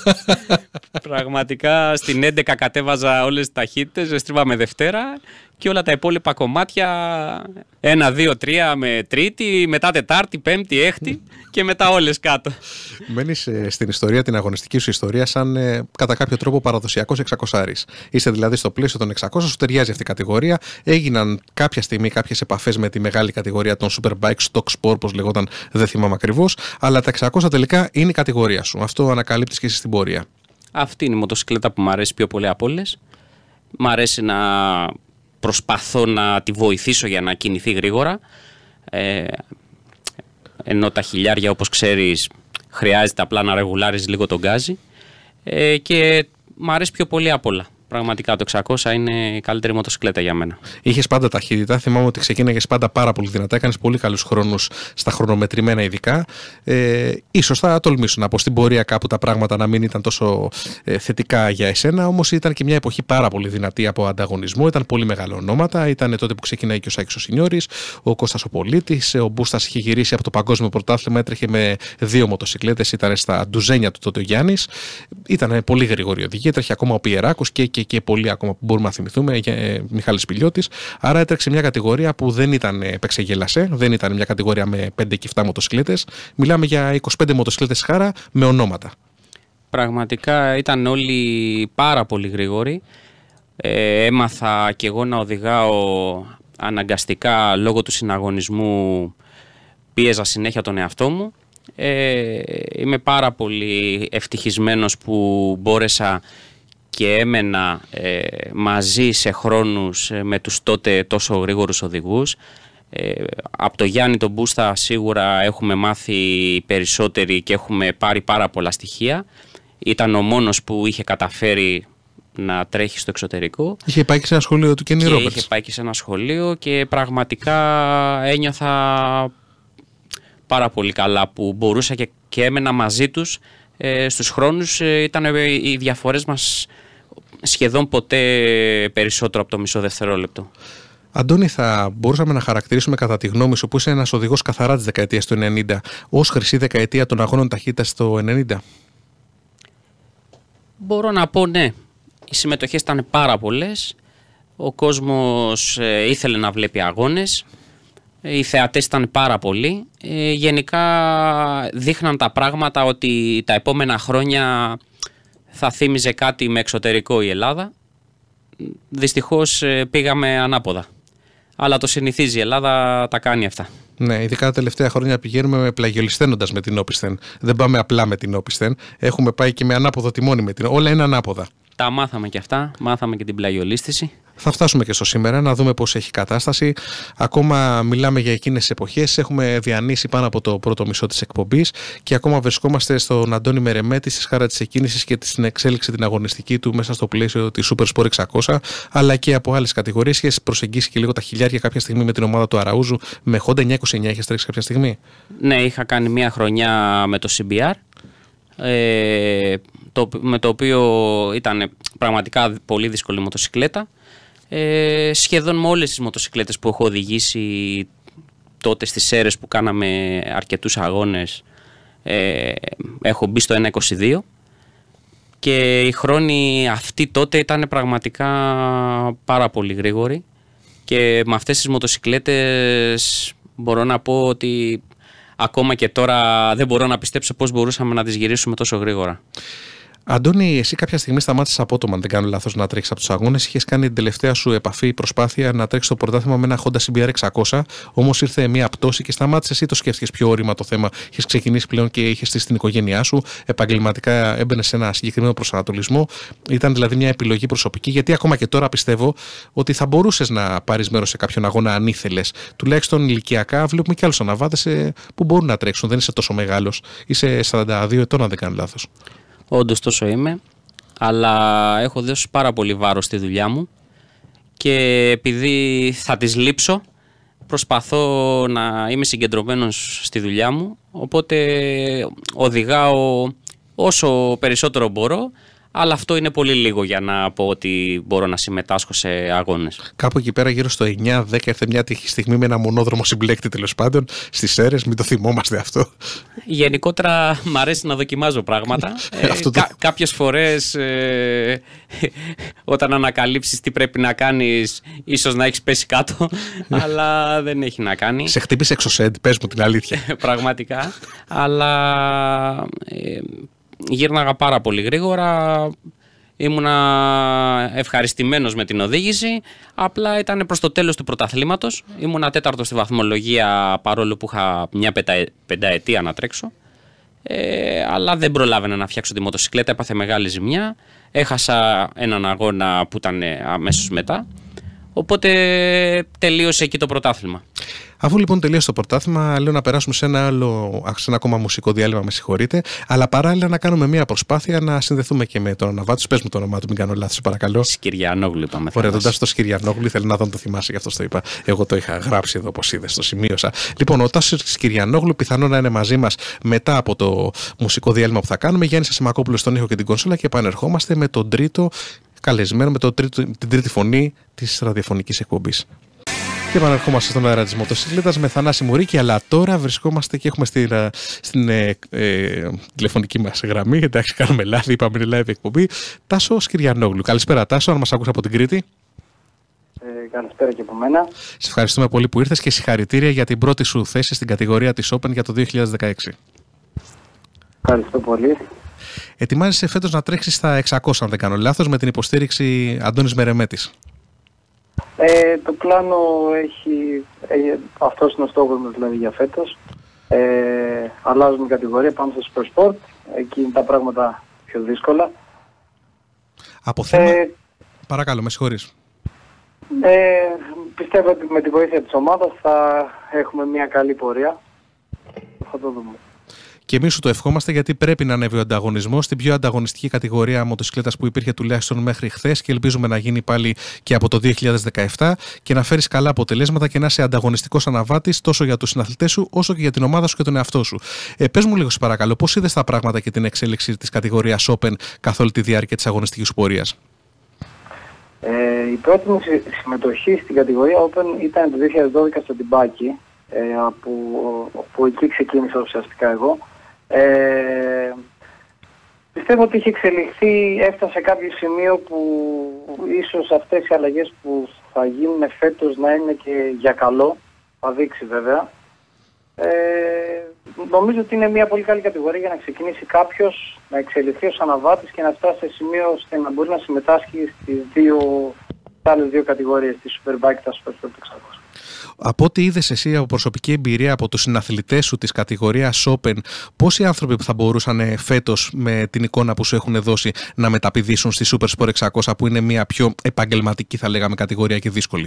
Πραγματικά στην έντεκα κατέβαζα όλες τις ταχύτητες, στρίβαμε Δευτέρα και όλα τα υπόλοιπα κομμάτια ένα, δύο, τρία με Τρίτη, μετά Τετάρτη, Πέμπτη, Έκτη και μετά όλες κάτω. Μένεις ε, στην ιστορία, την αγωνιστική σου ιστορία, σαν ε, κατά κάποιο τρόπο παραδοσιακός εξακόσιάρης. Είσαι δηλαδή στο πλαίσιο των εξακόσια, σου ταιριάζει αυτή η κατηγορία. Έγιναν κάποια στιγμή κάποιες επαφές με τη μεγάλη κατηγορία των Superbike Stock Sport, όπως λεγόταν, δεν θυμάμαι ακριβώς. Αλλά τα εξακόσια τελικά είναι η κατηγορία σου. Αυτό ανακαλύπτεις και εσύ στην πορεία. Αυτή είναι η μοτοσυκλέτα που μου αρέσει πιο πολύ από όλες. Μ' αρέσει να προσπαθώ να τη βοηθήσω για να κινηθεί γρήγορα. Ε, ενώ τα χιλιάρια, όπως ξέρεις, χρειάζεται απλά να ρεγουλάρεις λίγο τον γκάζι. Ε, και μ' αρέσει πιο πολύ απ' όλα. Πραγματικά το εξακόσια είναι η καλύτερη μοτοσυκλέτα για μένα. Είχες πάντα ταχύτητα. Θυμάμαι ότι ξεκίναγες πάντα πάρα πολύ δυνατά. Έκανες πολύ καλούς χρόνους στα χρονομετρημένα ειδικά. Ε, ίσως θα τολμήσω να πω στην πορεία κάπου τα πράγματα να μην ήταν τόσο ε, θετικά για εσένα. Όμως ήταν και μια εποχή πάρα πολύ δυνατή από ανταγωνισμό. Ήταν πολύ μεγάλα ονόματα. Ήταν τότε που ξεκινάει και ο Σάκης ο Σινιώρης, ο Κώστας ο Πολίτης. Ο Μπούστας είχε γυρίσει από το παγκόσμιο πρωτάθλημα. Έτρεχε με δύο μοτοσυκλέτες. Ήταν στα ντουζένια του τότε ο Γιάννης. Ήταν πολύ γρήγορη οδηγία. Έτρεχε ακόμα ο Πιεράκος και, και και πολλοί ακόμα που μπορούμε να θυμηθούμε, ε, Μιχάλης Πηλιώτης. Άρα έτρεξε μια κατηγορία που δεν ήταν επεξεγέλασε, δεν ήταν μια κατηγορία με πέντε και επτά μοτοσυκλέτες. Μιλάμε για είκοσι πέντε μοτοσυκλέτες χάρα με ονόματα. Πραγματικά ήταν όλοι πάρα πολύ γρήγοροι. Ε, έμαθα και εγώ να οδηγάω αναγκαστικά λόγω του συναγωνισμού, πίεζα συνέχεια τον εαυτό μου. Ε, είμαι πάρα πολύ ευτυχισμένος που μπόρεσα και έμενα ε, μαζί σε χρόνους ε, με τους τότε τόσο γρήγορους οδηγούς. Ε, από το Γιάννη τον Μπούστα σίγουρα έχουμε μάθει περισσότεροι και έχουμε πάρει πάρα πολλά στοιχεία. Ήταν ο μόνος που είχε καταφέρει να τρέχει στο εξωτερικό. Είχε πάει και σε ένα σχολείο του Κένι Ρόμπερτς. Είχε πάει και σε ένα σχολείο και πραγματικά ένιωθα πάρα πολύ καλά που μπορούσα και, και έμενα μαζί τους. Ε, στους χρόνους ε, ήταν ε, οι διαφορές μας σχεδόν ποτέ περισσότερο από το μισό δευτερόλεπτο. Αντώνη, θα μπορούσαμε να χαρακτηρίσουμε κατά τη γνώμη σου, που είσαι ένας οδηγός καθαρά της δεκαετίας του ενενήντα, ως χρυσή δεκαετία των αγώνων ταχύτητας στο ενενήντα? Μπορώ να πω ναι. Οι συμμετοχές ήταν πάρα πολλές. Ο κόσμος ε, ήθελε να βλέπει αγώνες. Οι θεατές ήταν πάρα πολλοί. Ε, γενικά δείχναν τα πράγματα ότι τα επόμενα χρόνια θα θύμιζε κάτι με εξωτερικό η Ελλάδα. Δυστυχώς ε, πήγαμε ανάποδα. Αλλά το συνηθίζει η Ελλάδα, τα κάνει αυτά. Ναι, ειδικά τα τελευταία χρόνια πηγαίνουμε με πλαγιολισθένοντας με την όπισθεν. Δεν πάμε απλά με την όπισθεν. Έχουμε πάει και με ανάποδο τιμόνι με την. Όλα είναι ανάποδα. Τα μάθαμε και αυτά. Μάθαμε και την πλαγιολίσθηση. Θα φτάσουμε και στο σήμερα, να δούμε πώς έχει η κατάσταση. Ακόμα μιλάμε για εκείνες τις εποχές. Έχουμε διανύσει πάνω από το πρώτο μισό της εκπομπής και ακόμα βρισκόμαστε στον Αντώνη Μερεμέτη στη σχάρα της εκκίνησης και στην εξέλιξη την αγωνιστική του μέσα στο πλαίσιο της Super Sport εξακόσια, αλλά και από άλλες κατηγορίες. Έχεις προσεγγίσει και λίγο τα χιλιάρια κάποια στιγμή με την ομάδα του Αραούζου με Honda εννιακόσια είκοσι εννιά. Έχεις τρέξει κάποια στιγμή? Ναι, είχα κάνει μία χρονιά με το σι μπι αρ. Ε, το, με το οποίο ήταν πραγματικά πολύ δύσκολη μοτοσικλέτα. Ε, σχεδόν με όλες τις μοτοσικλέτες που έχω οδηγήσει τότε στις Σέρρες που κάναμε αρκετούς αγώνες, ε, έχω μπει στο ένα είκοσι δύο και οι χρόνοι αυτοί τότε ήταν πραγματικά πάρα πολύ γρήγοροι και με αυτές τις μοτοσικλέτες μπορώ να πω ότι ακόμα και τώρα δεν μπορώ να πιστέψω πώς μπορούσαμε να τις γυρίσουμε τόσο γρήγορα. Αντώνη, εσύ κάποια στιγμή σταμάτησες απότομα, αν δεν κάνω λάθος, να τρέξεις από τους αγώνες. Είχες κάνει την τελευταία σου επαφή, η προσπάθεια να τρέξεις το πρωτάθλημα με ένα Honda σι μπι αρ εξακόσια. Όμως ήρθε μια πτώση και σταμάτησες ή το σκέφτηκες πιο όρημα το θέμα? Είχες ξεκινήσει πλέον και είχες στήσει την οικογένειά σου. Επαγγελματικά έμπαινες σε ένα συγκεκριμένο προσανατολισμό. Ήταν δηλαδή μια επιλογή προσωπική, γιατί ακόμα και τώρα πιστεύω ότι θα μπορούσες να πάρεις μέρος σε κάποιον αγώνα αν ήθελες. Τουλάχιστον ηλικιακά βλέπουμε και άλλους αναβάτες που μπορούν να τρέξουν. Δεν είσαι τόσο μεγάλος. Είσαι σαράντα δύο ετών, αν δεν κάνω λάθος. Όντως τόσο είμαι, αλλά έχω δώσει πάρα πολύ βάρος στη δουλειά μου και επειδή θα τις λείψω προσπαθώ να είμαι συγκεντρωμένος στη δουλειά μου, οπότε οδηγάω όσο περισσότερο μπορώ, αλλά αυτό είναι πολύ λίγο για να πω ότι μπορώ να συμμετάσχω σε αγώνες. Κάπου εκεί πέρα γύρω στο εννιά δέκα ήρθε μια τυχή στιγμή με ένα μονόδρομο συμπλέκτη, τέλος πάντων, στις Σέρρες, μην το θυμόμαστε αυτό. Γενικότερα μ' αρέσει να δοκιμάζω πράγματα. ε, το... κα, κάποιες φορές ε, όταν ανακαλύψεις τι πρέπει να κάνεις ίσως να έχεις πέσει κάτω, αλλά δεν έχει να κάνει. Σε χτύπησε εξωσέντ, πες μου την αλήθεια. Πραγματικά, αλλά ε, γύρναγα πάρα πολύ γρήγορα. Ήμουνα ευχαριστημένος με την οδήγηση, απλά ήταν προς το τέλος του πρωταθλήματος. Ήμουνα τέταρτος στη βαθμολογία παρόλο που είχα μια πενταε... πενταετία να τρέξω. Ε, αλλά δεν προλάβαινα να φτιάξω τη μοτοσικλέτα, έπαθε μεγάλη ζημιά. Έχασα έναν αγώνα που ήταν αμέσως μετά. Οπότε τελείωσε εκεί το πρωτάθλημα. Αφού λοιπόν τελείωσε το πρωτάθλημα, λέω να περάσουμε σε ένα, άλλο, σε ένα ακόμα μουσικό διάλειμμα, με συγχωρείτε, αλλά παράλληλα να κάνουμε μια προσπάθεια να συνδεθούμε και με τον αναβάτη. Πες μου το όνομά του, μην κάνω λάθος, παρακαλώ. Σκυριανόγλου, είπαμε. Ωραία, τον Τάσο Σκυριανόγλου, ήθελα να δω αν το θυμάσαι, γι' αυτό το είπα. Εγώ το είχα γράψει εδώ, όπως είδες, το σημείωσα. Λοιπόν, ο Τάσος Σκυριανόγλου πιθανόν να είναι μαζί μας μετά από το μουσικό διάλειμμα που θα κάνουμε. Γιάννη Σασημακόπουλος στον ήχο και την κονσόλα και επανερχόμαστε με τον τρίτο καλεσμένο, με το τρίτο, την τρίτη φωνή της ραδιοφωνικής εκπομπής. Και επαναρχόμαστε στον αέρα της μοτοσυκλέτας με Θανάση Μουρίκη, αλλά τώρα βρισκόμαστε και έχουμε στην, στην ε, ε, τηλεφωνική μας γραμμή. Εντάξει, κάνουμε λάθη, είπαμε είναι live εκπομπή. Τάσο Σκυριανόγλου. Καλησπέρα, Τάσο, αν μας ακούς από την Κρήτη. Ε, καλησπέρα και από μένα. Σε ευχαριστούμε πολύ που ήρθες και συγχαρητήρια για την πρώτη σου θέση στην κατηγορία της Open για το δύο χιλιάδες δεκαέξι. Ευχαριστώ πολύ. Ετοιμάζεσαι φέτος να τρέξεις στα εξακόσια, αν δεν κάνω λάθος, με την υποστήριξη Αντώνης Μερεμέτης. Ε, το πλάνο έχει, ε, αυτός είναι ο στόχος μας δηλαδή για φέτος. Ε, αλλάζουμε κατηγορία, πάμε στο Super Sport, εκεί είναι τα πράγματα πιο δύσκολα. Από θέμα, ε, παρακαλώ, με συγχωρείς. Ε, πιστεύω ότι με τη βοήθεια της ομάδας θα έχουμε μια καλή πορεία. Θα το δούμε. Και εμείς σου το ευχόμαστε, γιατί πρέπει να ανέβει ο ανταγωνισμός στην πιο ανταγωνιστική κατηγορία μοτοσυκλέτας που υπήρχε τουλάχιστον μέχρι χθες και ελπίζουμε να γίνει πάλι και από το δύο χιλιάδες δεκαεπτά και να φέρεις καλά αποτελέσματα και να είσαι ανταγωνιστικός αναβάτης τόσο για τους συναθλητές σου όσο και για την ομάδα σου και τον εαυτό σου. Ε, πες μου λίγο, σε παρακαλώ, πώς είδες τα πράγματα και την εξέλιξη της κατηγορίας Open καθ' όλη τη διάρκεια της αγωνιστικής σου πορείας? Ε, η πρώτη μου συμμετοχή στην κατηγορία Open ήταν το δύο χιλιάδες δώδεκα στο Τιμπάκι, ε, που, που εκεί ξεκίνησα ουσιαστικά εγώ. Ε, πιστεύω ότι είχε εξελιχθεί, έφτασε σε κάποιο σημείο που ίσως αυτές οι αλλαγές που θα γίνουν φέτος να είναι και για καλό, θα δείξει βέβαια. Ε, νομίζω ότι είναι μια πολύ καλή κατηγορία για να ξεκινήσει κάποιος, να εξελιχθεί ως αναβάτης και να φτάσει σε σημείο ώστε να μπορεί να συμμετάσχει στις δύο, άλλες δύο κατηγορίες, τη Superbike και τα Super Sport εξακόσια. Από ό,τι είδες εσύ από προσωπική εμπειρία από τους συναθλητές σου της κατηγορίας Open, πόσοι άνθρωποι που θα μπορούσαν φέτος με την εικόνα που σου έχουν δώσει να μεταπηδήσουν στη Super Sport εξακόσια, που είναι μια πιο επαγγελματική, θα λέγαμε, κατηγορία και δύσκολη?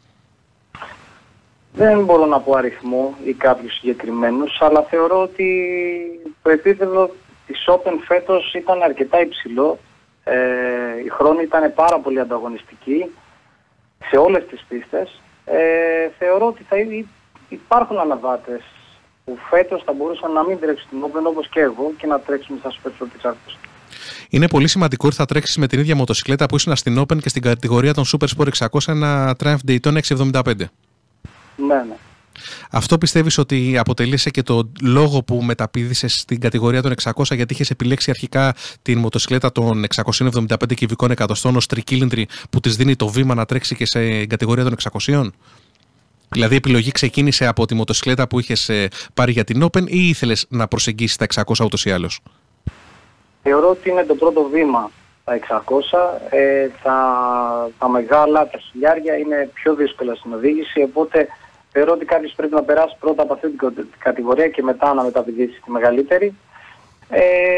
Δεν μπορώ να πω αριθμό ή κάποιους συγκεκριμένους, αλλά θεωρώ ότι το επίπεδο της Open φέτος ήταν αρκετά υψηλό. Ε, οι χρόνοι ήταν πάρα πολύ ανταγωνιστικοί σε όλες τις πίστες. Ε, θεωρώ ότι θα υπάρχουν αναβάτες που φέτος θα μπορούσαν να μην τρέξουν την Open όπως και εγώ και να τρέξουν στα Super Sport εξακόσια. Είναι πολύ σημαντικό ότι θα τρέξεις με την ίδια μοτοσυκλέτα που ήσουν στην Open και στην κατηγορία των Super Sport εξακόσια, ένα Triumph Daytona εξακόσια εβδομήντα πέντε. Ναι, ναι. Αυτό πιστεύεις ότι αποτελείσαι και το λόγο που μεταπήδησες στην κατηγορία των εξακόσια, γιατί είχες επιλέξει αρχικά την μοτοσυκλέτα των εξακόσια εβδομήντα πέντε κυβικών εκατοστών ως τρικύλινδρη που της δίνει το βήμα να τρέξει και σε κατηγορία των εξακόσια? Δηλαδή η επιλογή ξεκίνησε από τη μοτοσυκλέτα που είχες πάρει για την Open ή ήθελες να προσεγγίσεις τα εξακόσια ούτως ή άλλως? Θεωρώ ότι είναι το πρώτο βήμα τα εξακόσια. Ε, τα, τα μεγάλα, τα χιλιάρια είναι πιο δύσκολα στην οδήγηση, οπότε θεωρώ ότι κάποιος πρέπει να περάσει πρώτα από αυτή την κατηγορία και μετά να μεταπηδήσει στη μεγαλύτερη. Ε,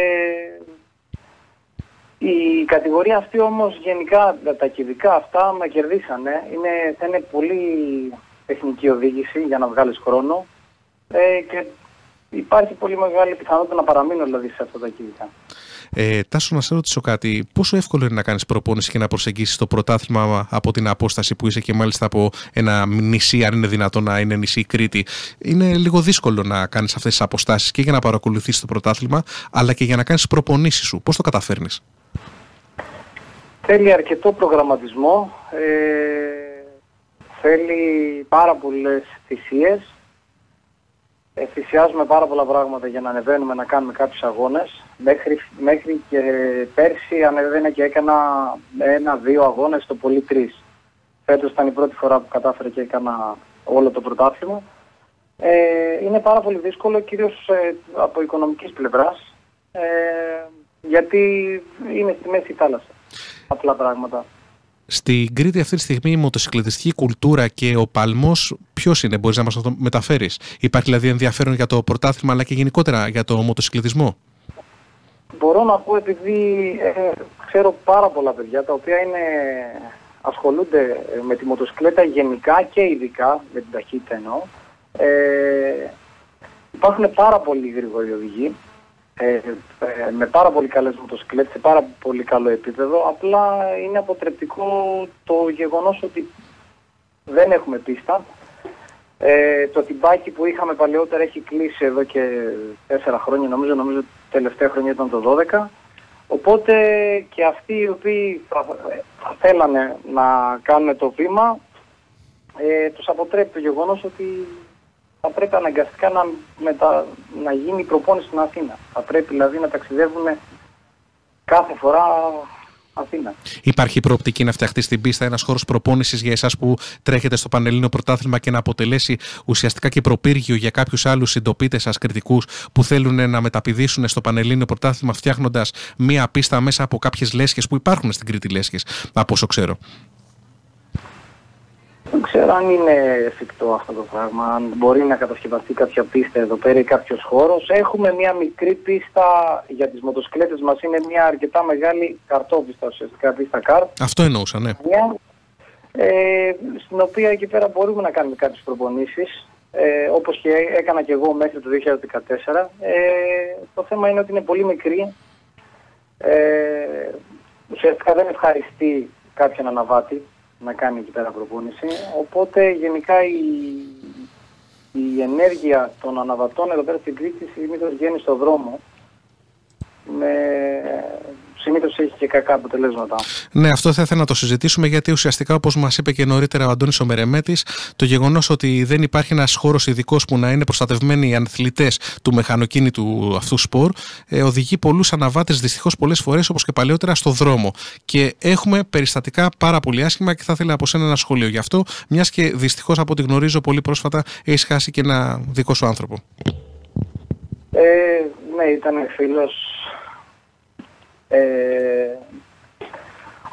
η κατηγορία αυτή όμως γενικά, τα κυβικά αυτά με κερδίσανε. Είναι, θα είναι πολύ τεχνική οδήγηση για να βγάλεις χρόνο ε, και υπάρχει πολύ μεγάλη πιθανότητα να παραμείνω δηλαδή σε αυτά τα κυβικά. Ε, Τάσο, να σε ρωτήσω κάτι. Πόσο εύκολο είναι να κάνεις προπόνηση και να προσεγγίσεις το πρωτάθλημα από την απόσταση που είσαι και μάλιστα από ένα νησί, αν είναι δυνατόν να είναι νησί η Κρήτη? Είναι λίγο δύσκολο να κάνεις αυτές τις αποστάσεις και για να παρακολουθήσεις το πρωτάθλημα, αλλά και για να κάνεις προπονήσεις σου. Πώς το καταφέρνεις? Θέλει αρκετό προγραμματισμό, ε, θέλει πάρα πολλές θυσίες. Ε, θυσιάζουμε πάρα πολλά πράγματα για να ανεβαίνουμε να κάνουμε κάποιους αγώνες. Μέχρι, μέχρι και πέρσι ανεβαίνα και έκανα ένα-δύο αγώνες, το πολύ τρεις. Φέτος ήταν η πρώτη φορά που κατάφερα και έκανα όλο το πρωτάθλημα. Ε, είναι πάρα πολύ δύσκολο, κυρίως ε, από οικονομικής πλευράς, ε, γιατί είναι στη μέση θάλασσα. Απλά πράγματα. Στην Κρήτη αυτή τη στιγμή η μοτοσυκλετιστική κουλτούρα και ο παλμός ποιος είναι, μπορείς να μας το μεταφέρεις? Υπάρχει δηλαδή ενδιαφέρον για το πρωτάθλημα αλλά και γενικότερα για το μοτοσυκλετισμό? Μπορώ να πω, επειδή ε, ξέρω πάρα πολλά παιδιά τα οποία είναι, ασχολούνται με τη μοτοσυκλέτα γενικά και ειδικά με την ταχύτητα εννοώ. Ε, υπάρχουν πάρα πολύ γρήγοροι οδηγοί. Ε, ε, με πάρα πολύ καλές μοτοσυκλέτες, σε πάρα πολύ καλό επίπεδο. Απλά είναι αποτρεπτικό το γεγονός ότι δεν έχουμε πίστα. Ε, το τυμπάκι που είχαμε παλαιότερα έχει κλείσει εδώ και τέσσερα χρόνια, νομίζω, νομίζω τελευταία χρονιά ήταν το δώδεκα. Οπότε και αυτοί οι οποίοι θα, θα θέλανε να κάνουν το βήμα, ε, τους αποτρέπει το γεγονός ότι θα πρέπει αναγκαστικά να, μετα... να γίνει η προπόνηση στην Αθήνα. Θα πρέπει δηλαδή να ταξιδεύουν κάθε φορά Αθήνα. Υπάρχει προοπτική να φτιαχτεί στην πίστα ένας χώρος προπόνησης για εσάς που τρέχετε στο Πανελλήνιο Πρωτάθλημα και να αποτελέσει ουσιαστικά και προπύργιο για κάποιους άλλους συντοπίτες σας κριτικούς που θέλουν να μεταπηδήσουν στο Πανελλήνιο Πρωτάθλημα, φτιάχνοντας μία πίστα μέσα από κάποιες λέσχες που υπάρχουν στην Κρήτη, λέσχες, από όσο ξέρω? Δεν ξέρω αν είναι εφικτό αυτό το πράγμα, αν μπορεί να κατασκευαστεί κάποια πίστα εδώ πέρα ή κάποιος χώρος. Έχουμε μια μικρή πίστα για τις μοτοσυκλέτες μας, είναι μια αρκετά μεγάλη καρτόπιστα, ουσιαστικά πίστα καρτ. Αυτό εννοούσα, ναι. Μια, ε, στην οποία εκεί πέρα μπορούμε να κάνουμε κάποιες προπονήσεις, ε, όπως και έκανα και εγώ μέχρι το δύο χιλιάδες δεκατέσσερα. Ε, το θέμα είναι ότι είναι πολύ μικρή. Ε, ουσιαστικά δεν ευχαριστεί κάποιον αναβάτη να κάνει εκεί πέρα προπόνηση. Οπότε γενικά η, η ενέργεια των αναβατών εδώ πέρα στην Κρήτη συνήθως βγαίνει στο δρόμο. Με... Συνήθως έχει και κακά αποτελέσματα. Ναι, αυτό θα ήθελα να το συζητήσουμε, γιατί ουσιαστικά, όπως μας είπε και νωρίτερα ο Αντώνης ο Μερεμέτης, το γεγονός ότι δεν υπάρχει ένας χώρος ειδικός που να είναι προστατευμένοι οι αθλητές του μεχανοκίνητου αυτού σπορ, ε, οδηγεί πολλούς αναβάτες δυστυχώς πολλές φορές, όπως και παλαιότερα, στο δρόμο. Και έχουμε περιστατικά πάρα πολύ άσχημα και θα ήθελα από σένα ένα σχόλιο γι' αυτό, μιας και δυστυχώς από ό,τι γνωρίζω πολύ πρόσφατα έχεις χάσει και ένα δικό σου άνθρωπο. Ε, ναι, ήταν φίλος. Ε,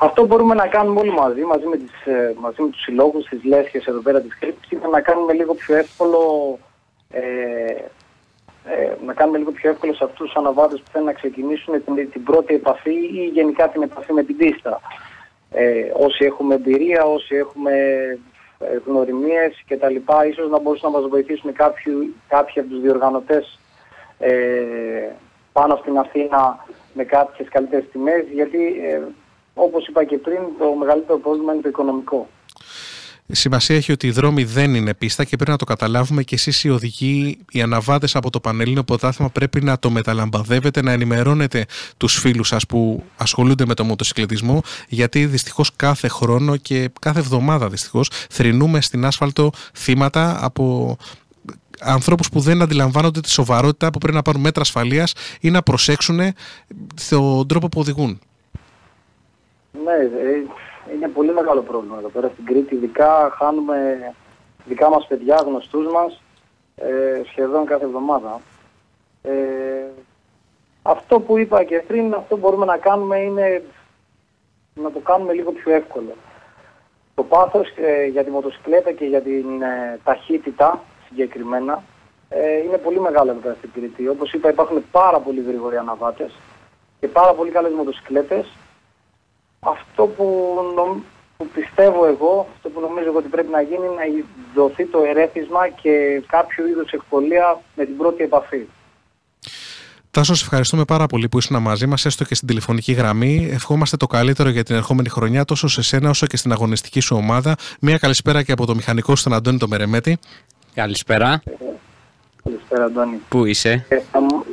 Αυτό μπορούμε να κάνουμε όλοι μαζί, μαζί με, τις, μαζί με τους συλλόγους, τις λέσχες εδώ πέρα της Κρήτης, είναι να κάνουμε λίγο πιο εύκολο, ε, ε, να κάνουμε λίγο πιο εύκολο σε αυτούς τους αναβάτες που θέλουν να ξεκινήσουν την, την πρώτη επαφή ή γενικά την επαφή με την πίστα. Ε, όσοι έχουμε εμπειρία, όσοι έχουμε γνωριμίες κτλ. Ίσως να μπορούσαν να μας βοηθήσουν κάποιοι, κάποιοι από τους διοργανωτές ε, πάνω στην Αθήνα με κάποιες καλύτερες τιμές, γιατί ε, όπως είπα και πριν, το μεγαλύτερο πρόβλημα είναι το οικονομικό. Σημασία έχει ότι οι δρόμοι δεν είναι πίστα και πρέπει να το καταλάβουμε, και εσείς οι οδηγοί, οι αναβάτες από το Πανελλήνιο Πρωτάθλημα, πρέπει να το μεταλαμπαδεύετε, να ενημερώνετε τους φίλους σας που ασχολούνται με το μοτοσυκλετισμό, γιατί δυστυχώς κάθε χρόνο και κάθε εβδομάδα δυστυχώς θρηνούμε στην άσφαλτο θύματα από ανθρώπους που δεν αντιλαμβάνονται τη σοβαρότητα, που πρέπει να πάρουν μέτρα ασφαλείας ή να προσέξουν τον τρόπο που οδηγούν. Ναι, είναι πολύ μεγάλο πρόβλημα εδώ πέρα στην Κρήτη. Ειδικά χάνουμε δικά μας παιδιά, γνωστούς μας, ε, σχεδόν κάθε εβδομάδα. Ε, αυτό που είπα και πριν, αυτό που μπορούμε να κάνουμε είναι να το κάνουμε λίγο πιο εύκολο. Το πάθος ε, για τη μοτοσυκλέτα και για την ε, ταχύτητα συγκεκριμένα ε, είναι πολύ μεγάλο εδώ πέρα στην Κρήτη. Όπως είπα, υπάρχουν πάρα πολύ γρήγοροι αναβάτες και πάρα πολύ καλές μοτοσυκλέτες. Αυτό που, νομ, που πιστεύω εγώ, αυτό που νομίζω εγώ ότι πρέπει να γίνει, είναι να δοθεί το ερέθισμα και κάποιο είδους ευκολία με την πρώτη επαφή. Τάσο, σε ευχαριστούμε πάρα πολύ που ήσουν μαζί μας, έστω και στην τηλεφωνική γραμμή. Ευχόμαστε το καλύτερο για την ερχόμενη χρονιά, τόσο σε σένα όσο και στην αγωνιστική σου ομάδα. Μία καλησπέρα και από το μηχανικό στον Αντώνη το Μερεμέτη. Καλησπέρα. Ε, καλησπέρα, Αντώνη. Πού είσαι? Ε, μου...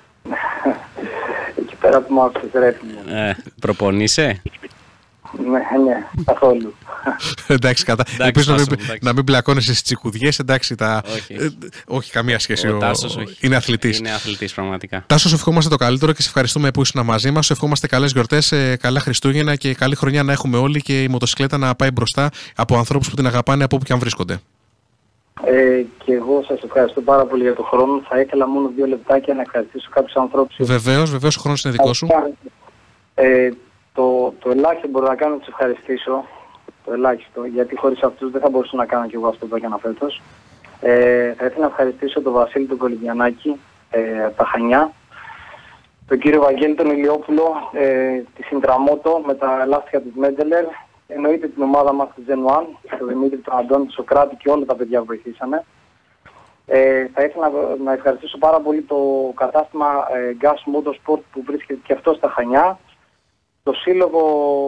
Εκεί πέρα που μου άφησες ρεύμα. Ε, προπονείσαι? Ναι, ναι, καθόλου. Εντάξει, κατά. Ελπίζω να, να μην μπλακώνεσαι στις τσικουδιές. Εντάξει, τα... όχι, ε, όχι, καμία σχέση. Ο, ο... Τάσος, όχι. Είναι αθλητής. Είναι αθλητής, πραγματικά. Τάσο, ευχόμαστε το καλύτερο και σε ευχαριστούμε που ήσουν μαζί μας. Ευχόμαστε καλές γιορτές, καλά Χριστούγεννα και καλή χρονιά να έχουμε όλοι, και η μοτοσυκλέτα να πάει μπροστά από ανθρώπους που την αγαπάνε από όπου και αν βρίσκονται. Ε, και εγώ σας ευχαριστώ πάρα πολύ για τον χρόνο. Θα ήθελα μόνο δύο λεπτάκια να ευχαριστήσω κάποιους ανθρώπους. Βεβαίως, βεβαίως, ο χρόνος είναι δικό σου. Ε, το, το ελάχιστο μπορώ να κάνω να τους ευχαριστήσω. Το ελάχιστο, γιατί χωρίς αυτούς δεν θα μπορούσα να κάνω κι εγώ αυτό που έκανα φέτος. Ε, θα ήθελα να ευχαριστήσω τον Βασίλη τον Κολυμπιανάκη, ε, από τα Χανιά, τον κύριο Βαγγέλη τον Ηλιόπουλο, ε, τη Συντραμότο με τα λάστιχα της Μέντελερ, εννοείται την ομάδα μας της Gen One, τον Δημήτρη, τον Αντώνη, τον Σοκράτη και όλα τα παιδιά που βοηθήσανε. Ε, θα ήθελα να, να ευχαριστήσω πάρα πολύ το κατάστημα ε, Gas Motorsport που βρίσκεται και αυτό στα Χανιά, το Σύλλογο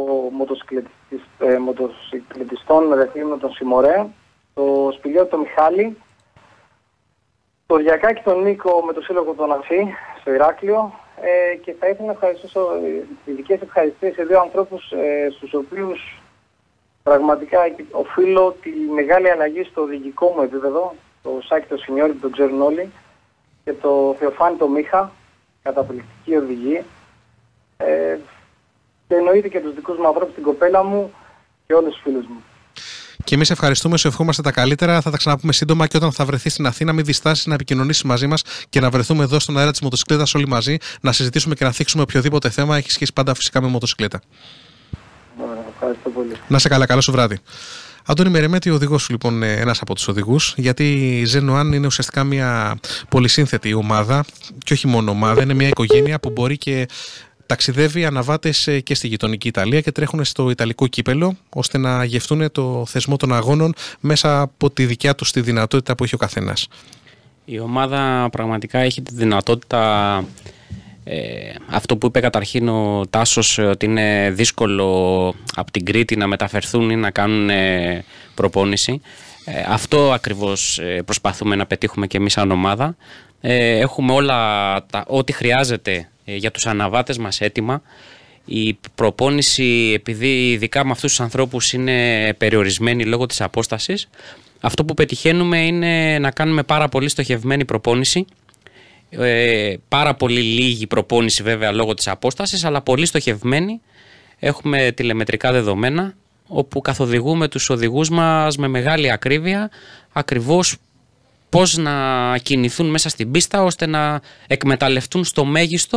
ε, Μοτοσυκλετιστών Ρεθύμνων των Σιμωρέ, το Σπηλιώτη τον Μιχάλη, το Διακάκη τον Νίκο με το Σύλλογο των Αφή στο Ηράκλειο, ε, και θα ήθελα να ευχαριστήσω ειδικές ευχαριστίες σε δύο ανθρώπους ε, στους οποίους πραγματικά οφείλω τη μεγάλη αλλαγή στο οδηγικό μου επίπεδο, το Σάκη το Σινιόρι που τον ξέρουν όλοι και το Θεοφάνη το Μίχα, καταπληκτική οδηγή, ε, και εννοείται και τους δικούς μου ανθρώπους, την κοπέλα μου και όλους τους φίλους μου. Και εμείς ευχαριστούμε, σου ευχόμαστε τα καλύτερα. Θα τα ξαναπούμε σύντομα, και όταν θα βρεθείς στην Αθήνα, μην διστάσεις να επικοινωνήσεις μαζί μας και να βρεθούμε εδώ στον αέρα της μοτοσυκλέτας όλοι μαζί, να συζητήσουμε και να θίξουμε οποιοδήποτε θέμα έχει σχέση πάντα φυσικά με μοτοσυκλέτα. Ωραία, ευχαριστώ πολύ. Να σε καλά, καλό σου βράδυ. Αντώνη Μερεμέτη, ο οδηγός σου λοιπόν, ένας από τους οδηγούς, γιατί η Gen One είναι ουσιαστικά μια πολυσύνθετη ομάδα, και όχι μόνο ομάδα, είναι μια οικογένεια που μπορεί και ταξιδεύει αναβάτες και στη γειτονική Ιταλία και τρέχουν στο Ιταλικό κύπελο, ώστε να γευτούν το θεσμό των αγώνων μέσα από τη δικιά τους τη δυνατότητα που έχει ο καθένας. Η ομάδα πραγματικά έχει τη δυνατότητα, ε, αυτό που είπε καταρχήν ο Τάσος, ότι είναι δύσκολο από την Κρήτη να μεταφερθούν ή να κάνουν ε, προπόνηση. Ε, αυτό ακριβώς ε, προσπαθούμε να πετύχουμε και εμείς σαν ομάδα. Ε, έχουμε όλα τα, ό,τι χρειάζεται για τους αναβάτες μας έτοιμα. Η προπόνηση, επειδή ειδικά με αυτούς τους ανθρώπους είναι περιορισμένη λόγω της απόστασης, αυτό που πετυχαίνουμε είναι να κάνουμε πάρα πολύ στοχευμένη προπόνηση, ε, πάρα πολύ λίγη προπόνηση βέβαια λόγω της απόστασης, αλλά πολύ στοχευμένη. Έχουμε τηλεμετρικά δεδομένα όπου καθοδηγούμε τους οδηγούς μας με μεγάλη ακρίβεια ακριβώς πώς να κινηθούν μέσα στην πίστα ώστε να εκμεταλλευτούν στο μέγιστο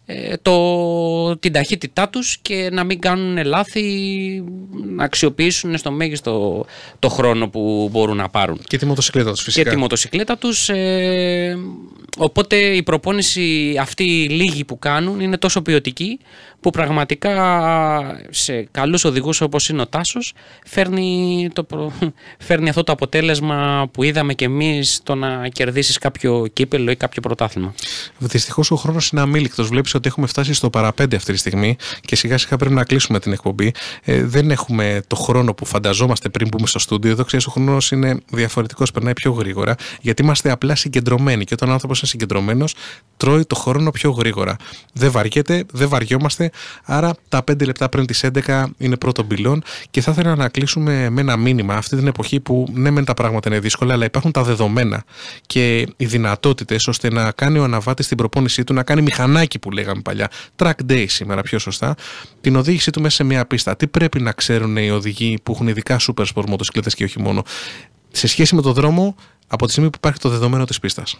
το, την ταχύτητά τους και να μην κάνουν λάθη, να αξιοποιήσουν στο μέγιστο το χρόνο που μπορούν να πάρουν. Και τη μοτοσυκλέτα τους φυσικά. Και τη μοτοσυκλέτα τους. Ε, οπότε η προπόνηση αυτή λίγη που κάνουν είναι τόσο ποιοτική που πραγματικά σε καλούς οδηγούς όπως είναι ο Τάσος φέρνει, το, φέρνει αυτό το αποτέλεσμα που είδαμε και εμείς, το να κερδίσεις κάποιο κύπελλο ή κάποιο πρωτάθλημα. Δυστυχώς ο χρόνος είναι αμήλικτος. Βλέπεις ότι έχουμε φτάσει στο παραπέντε αυτή τη στιγμή και σιγά σιγά πρέπει να κλείσουμε την εκπομπή. Ε, δεν έχουμε το χρόνο που φανταζόμαστε πριν μπούμε στο στούντιο. Εδώ ξέρεις, ο χρόνος είναι διαφορετικός, περνάει πιο γρήγορα, γιατί είμαστε απλά συγκεντρωμένοι. Και όταν ο άνθρωπος είναι συγκεντρωμένος, τρώει το χρόνο πιο γρήγορα. Δεν βαριέται, δεν βαριόμαστε. Άρα τα πέντε λεπτά πριν τις έντεκα είναι πρώτο μπιλόν. Και θα ήθελα να κλείσουμε με ένα μήνυμα αυτή την εποχή που ναι, μεν τα πράγματα είναι δύσκολα, αλλά υπάρχουν τα δεδομένα και οι δυνατότητες ώστε να κάνει ο αναβάτης την προπόνησή του, να κάνει μηχανάκι που λέγαμε παλιά, track day σήμερα πιο σωστά, την οδήγησή του μέσα σε μια πίστα. Τι πρέπει να ξέρουν οι οδηγοί που έχουν ειδικά super sport μοτοσυκλέτες και όχι μόνο, σε σχέση με το δρόμο, από τη στιγμή που υπάρχει το δεδομένο της πίστας?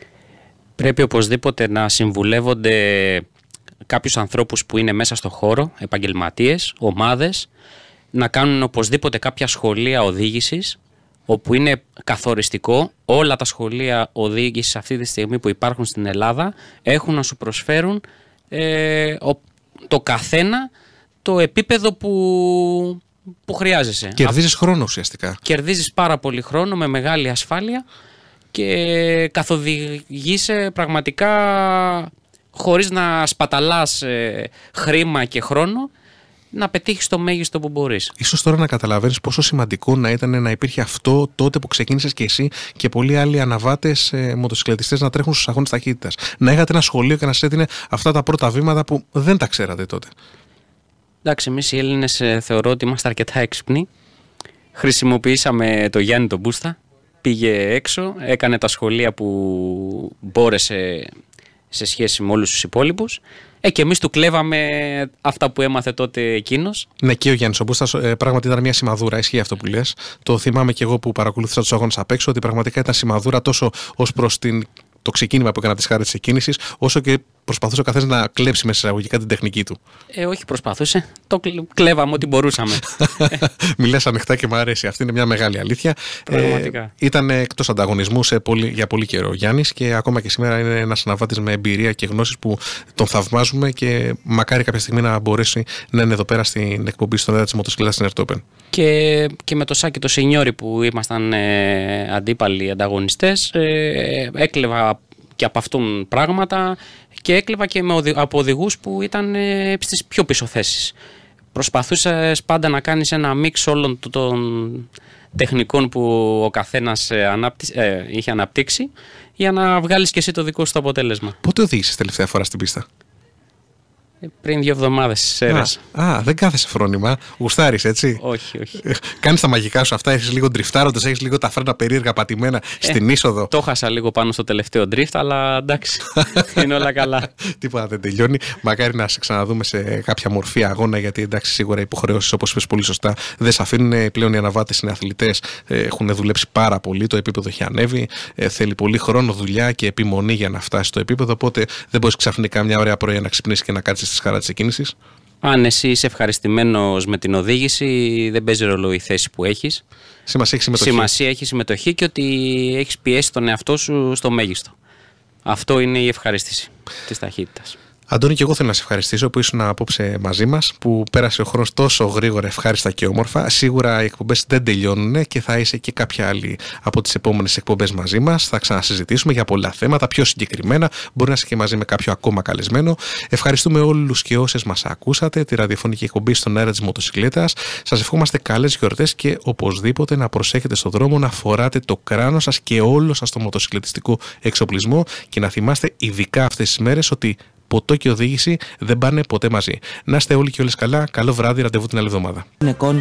Πρέπει οπωσδήποτε να συμβουλεύονται κάποιους ανθρώπους που είναι μέσα στο χώρο, επαγγελματίες, ομάδες, να κάνουν οπωσδήποτε κάποια σχολεία οδήγησης, όπου είναι καθοριστικό. Όλα τα σχολεία οδήγησης αυτή τη στιγμή που υπάρχουν στην Ελλάδα έχουν να σου προσφέρουν ε, ο, το καθένα το επίπεδο που, που χρειάζεσαι. Κερδίζεις χρόνο ουσιαστικά. Κερδίζεις πάρα πολύ χρόνο με μεγάλη ασφάλεια και καθοδηγείσαι πραγματικά χωρίς να σπαταλάς ε, χρήμα και χρόνο, να πετύχεις το μέγιστο που μπορείς. Ίσως τώρα να καταλαβαίνεις πόσο σημαντικό να ήταν να υπήρχε αυτό τότε που ξεκίνησες και εσύ και πολλοί άλλοι αναβάτες ε, μοτοσυκλετιστές να τρέχουν στους αγώνες ταχύτητας. Να είχατε ένα σχολείο και να σας έδινε αυτά τα πρώτα βήματα που δεν τα ξέρατε τότε. Εντάξει, εμείς οι Έλληνες ε, θεωρώ ότι είμαστε αρκετά έξυπνοι. Χρησιμοποιήσαμε το Γιάννη τον Μπούστα, πήγε έξω, έκανε τα σχολεία που μπόρεσε σε σχέση με όλους τους υπόλοιπους. Ε, και εμείς του κλέβαμε αυτά που έμαθε τότε εκείνος. Ναι, και ο Γιάννης ο Μπούστας ε, πράγματι ήταν μια σημαδούρα. Ισχύει αυτό που λες. Το θυμάμαι και εγώ που παρακολούθησα τους αγώνες απ' έξω, ότι πραγματικά ήταν σημαδούρα τόσο ως προς την, το ξεκίνημα που έκανα τις χάρες της εκκίνησης, όσο και προσπαθούσε ο καθένας να κλέψει μέσα εισαγωγικά την τεχνική του. Ε, όχι προσπαθούσε. Το κλέβαμε ό,τι μπορούσαμε. Μιλάς ανοιχτά και μου αρέσει. Αυτή είναι μια μεγάλη αλήθεια. Πραγματικά. Ε, ήταν εκτός ανταγωνισμού σε πολύ, για πολύ καιρό ο Γιάννης και ακόμα και σήμερα είναι ένας αναβάτης με εμπειρία και γνώσεις που τον θαυμάζουμε και μακάρι κάποια στιγμή να μπορέσει να είναι εδώ πέρα στην εκπομπή στον αέρα της μοτοσυκλέτας στην Ερτόπεν. Και, και με το Σάκη το Σινιόρι που ήμασταν ε, αντίπαλοι ανταγωνιστές, ε, έκλεβα και από αυτόν πράγματα και έκλεβα και με οδη, από οδηγούς που ήταν ε, στις πιο πίσω θέσεις. Προσπαθούσες πάντα να κάνεις ένα μίξ όλων των τεχνικών που ο καθένας ε, ανάπτυ, ε, είχε αναπτύξει για να βγάλεις και εσύ το δικό σου το αποτέλεσμα. Πότε οδήγησες τελευταία φορά στην πίστα? Πριν δύο εβδομάδες στις Έρες. Α, α, δεν κάθεσαι φρόνημα. Γουστάρεις, έτσι? Όχι, όχι. Κάνεις τα μαγικά σου αυτά, έχεις λίγο ντριφτάροντας, έχεις λίγο τα φρένα περίεργα πατημένα ε, στην είσοδο. Το χάσα λίγο πάνω στο τελευταίο drift, αλλά εντάξει, είναι όλα καλά. Τίποτα δεν τελειώνει. Μακάρι να σε ξαναδούμε σε κάποια μορφή αγώνα, γιατί εντάξει, σίγουρα οι υποχρεώσεις, όπως είπες πολύ σωστά, δεν σε αφήνουν. Πλέον οι αναβάτες είναι αθλητές, έχουν δουλέψει πάρα πολύ, το επίπεδο έχει ανέβει. Ε, θέλει πολύ χρόνο, δουλειά και επιμονή για να φτάσει στο επίπεδο. Οπότε δεν μπορείς ξαφνικά μια ωραία πρωί να ξυπνήσεις και να κάτσεις στη χαρά της εκκίνησης. Αν εσύ είσαι ευχαριστημένος με την οδήγηση, δεν παίζει ρόλο η θέση που έχεις. Σημασία έχει συμμετοχή. Σημασία έχει συμμετοχή και ότι έχεις πιέσει τον εαυτό σου στο μέγιστο. Αυτό είναι η ευχαρίστηση της ταχύτητας. Αντώνη, και εγώ θέλω να σε ευχαριστήσω που ήσουν απόψε μαζί μας, που πέρασε ο χρόνος τόσο γρήγορα, ευχάριστα και όμορφα. Σίγουρα οι εκπομπές δεν τελειώνουν και θα είσαι και κάποια άλλη από τις επόμενες εκπομπές μαζί μας. Θα ξανασυζητήσουμε για πολλά θέματα, πιο συγκεκριμένα. Μπορεί να είσαι και μαζί με κάποιο ακόμα καλεσμένο. Ευχαριστούμε όλους και όσες μας ακούσατε, τη ραδιοφωνική εκπομπή στον αέρα της μοτοσυκλέτας. Σας ευχόμαστε καλές γιορτές και οπωσδήποτε να προσέχετε στον δρόμο, να φοράτε το κράνος σας και όλο σας το μοτοσυκλετιστικό εξοπλισμό και να θυμάστε ειδικά αυτές τις μέρες ότι ποτό και οδήγηση δεν πάνε ποτέ μαζί. Να είστε όλοι και όλες καλά. Καλό βράδυ, ραντεβού την άλλη εβδομάδα.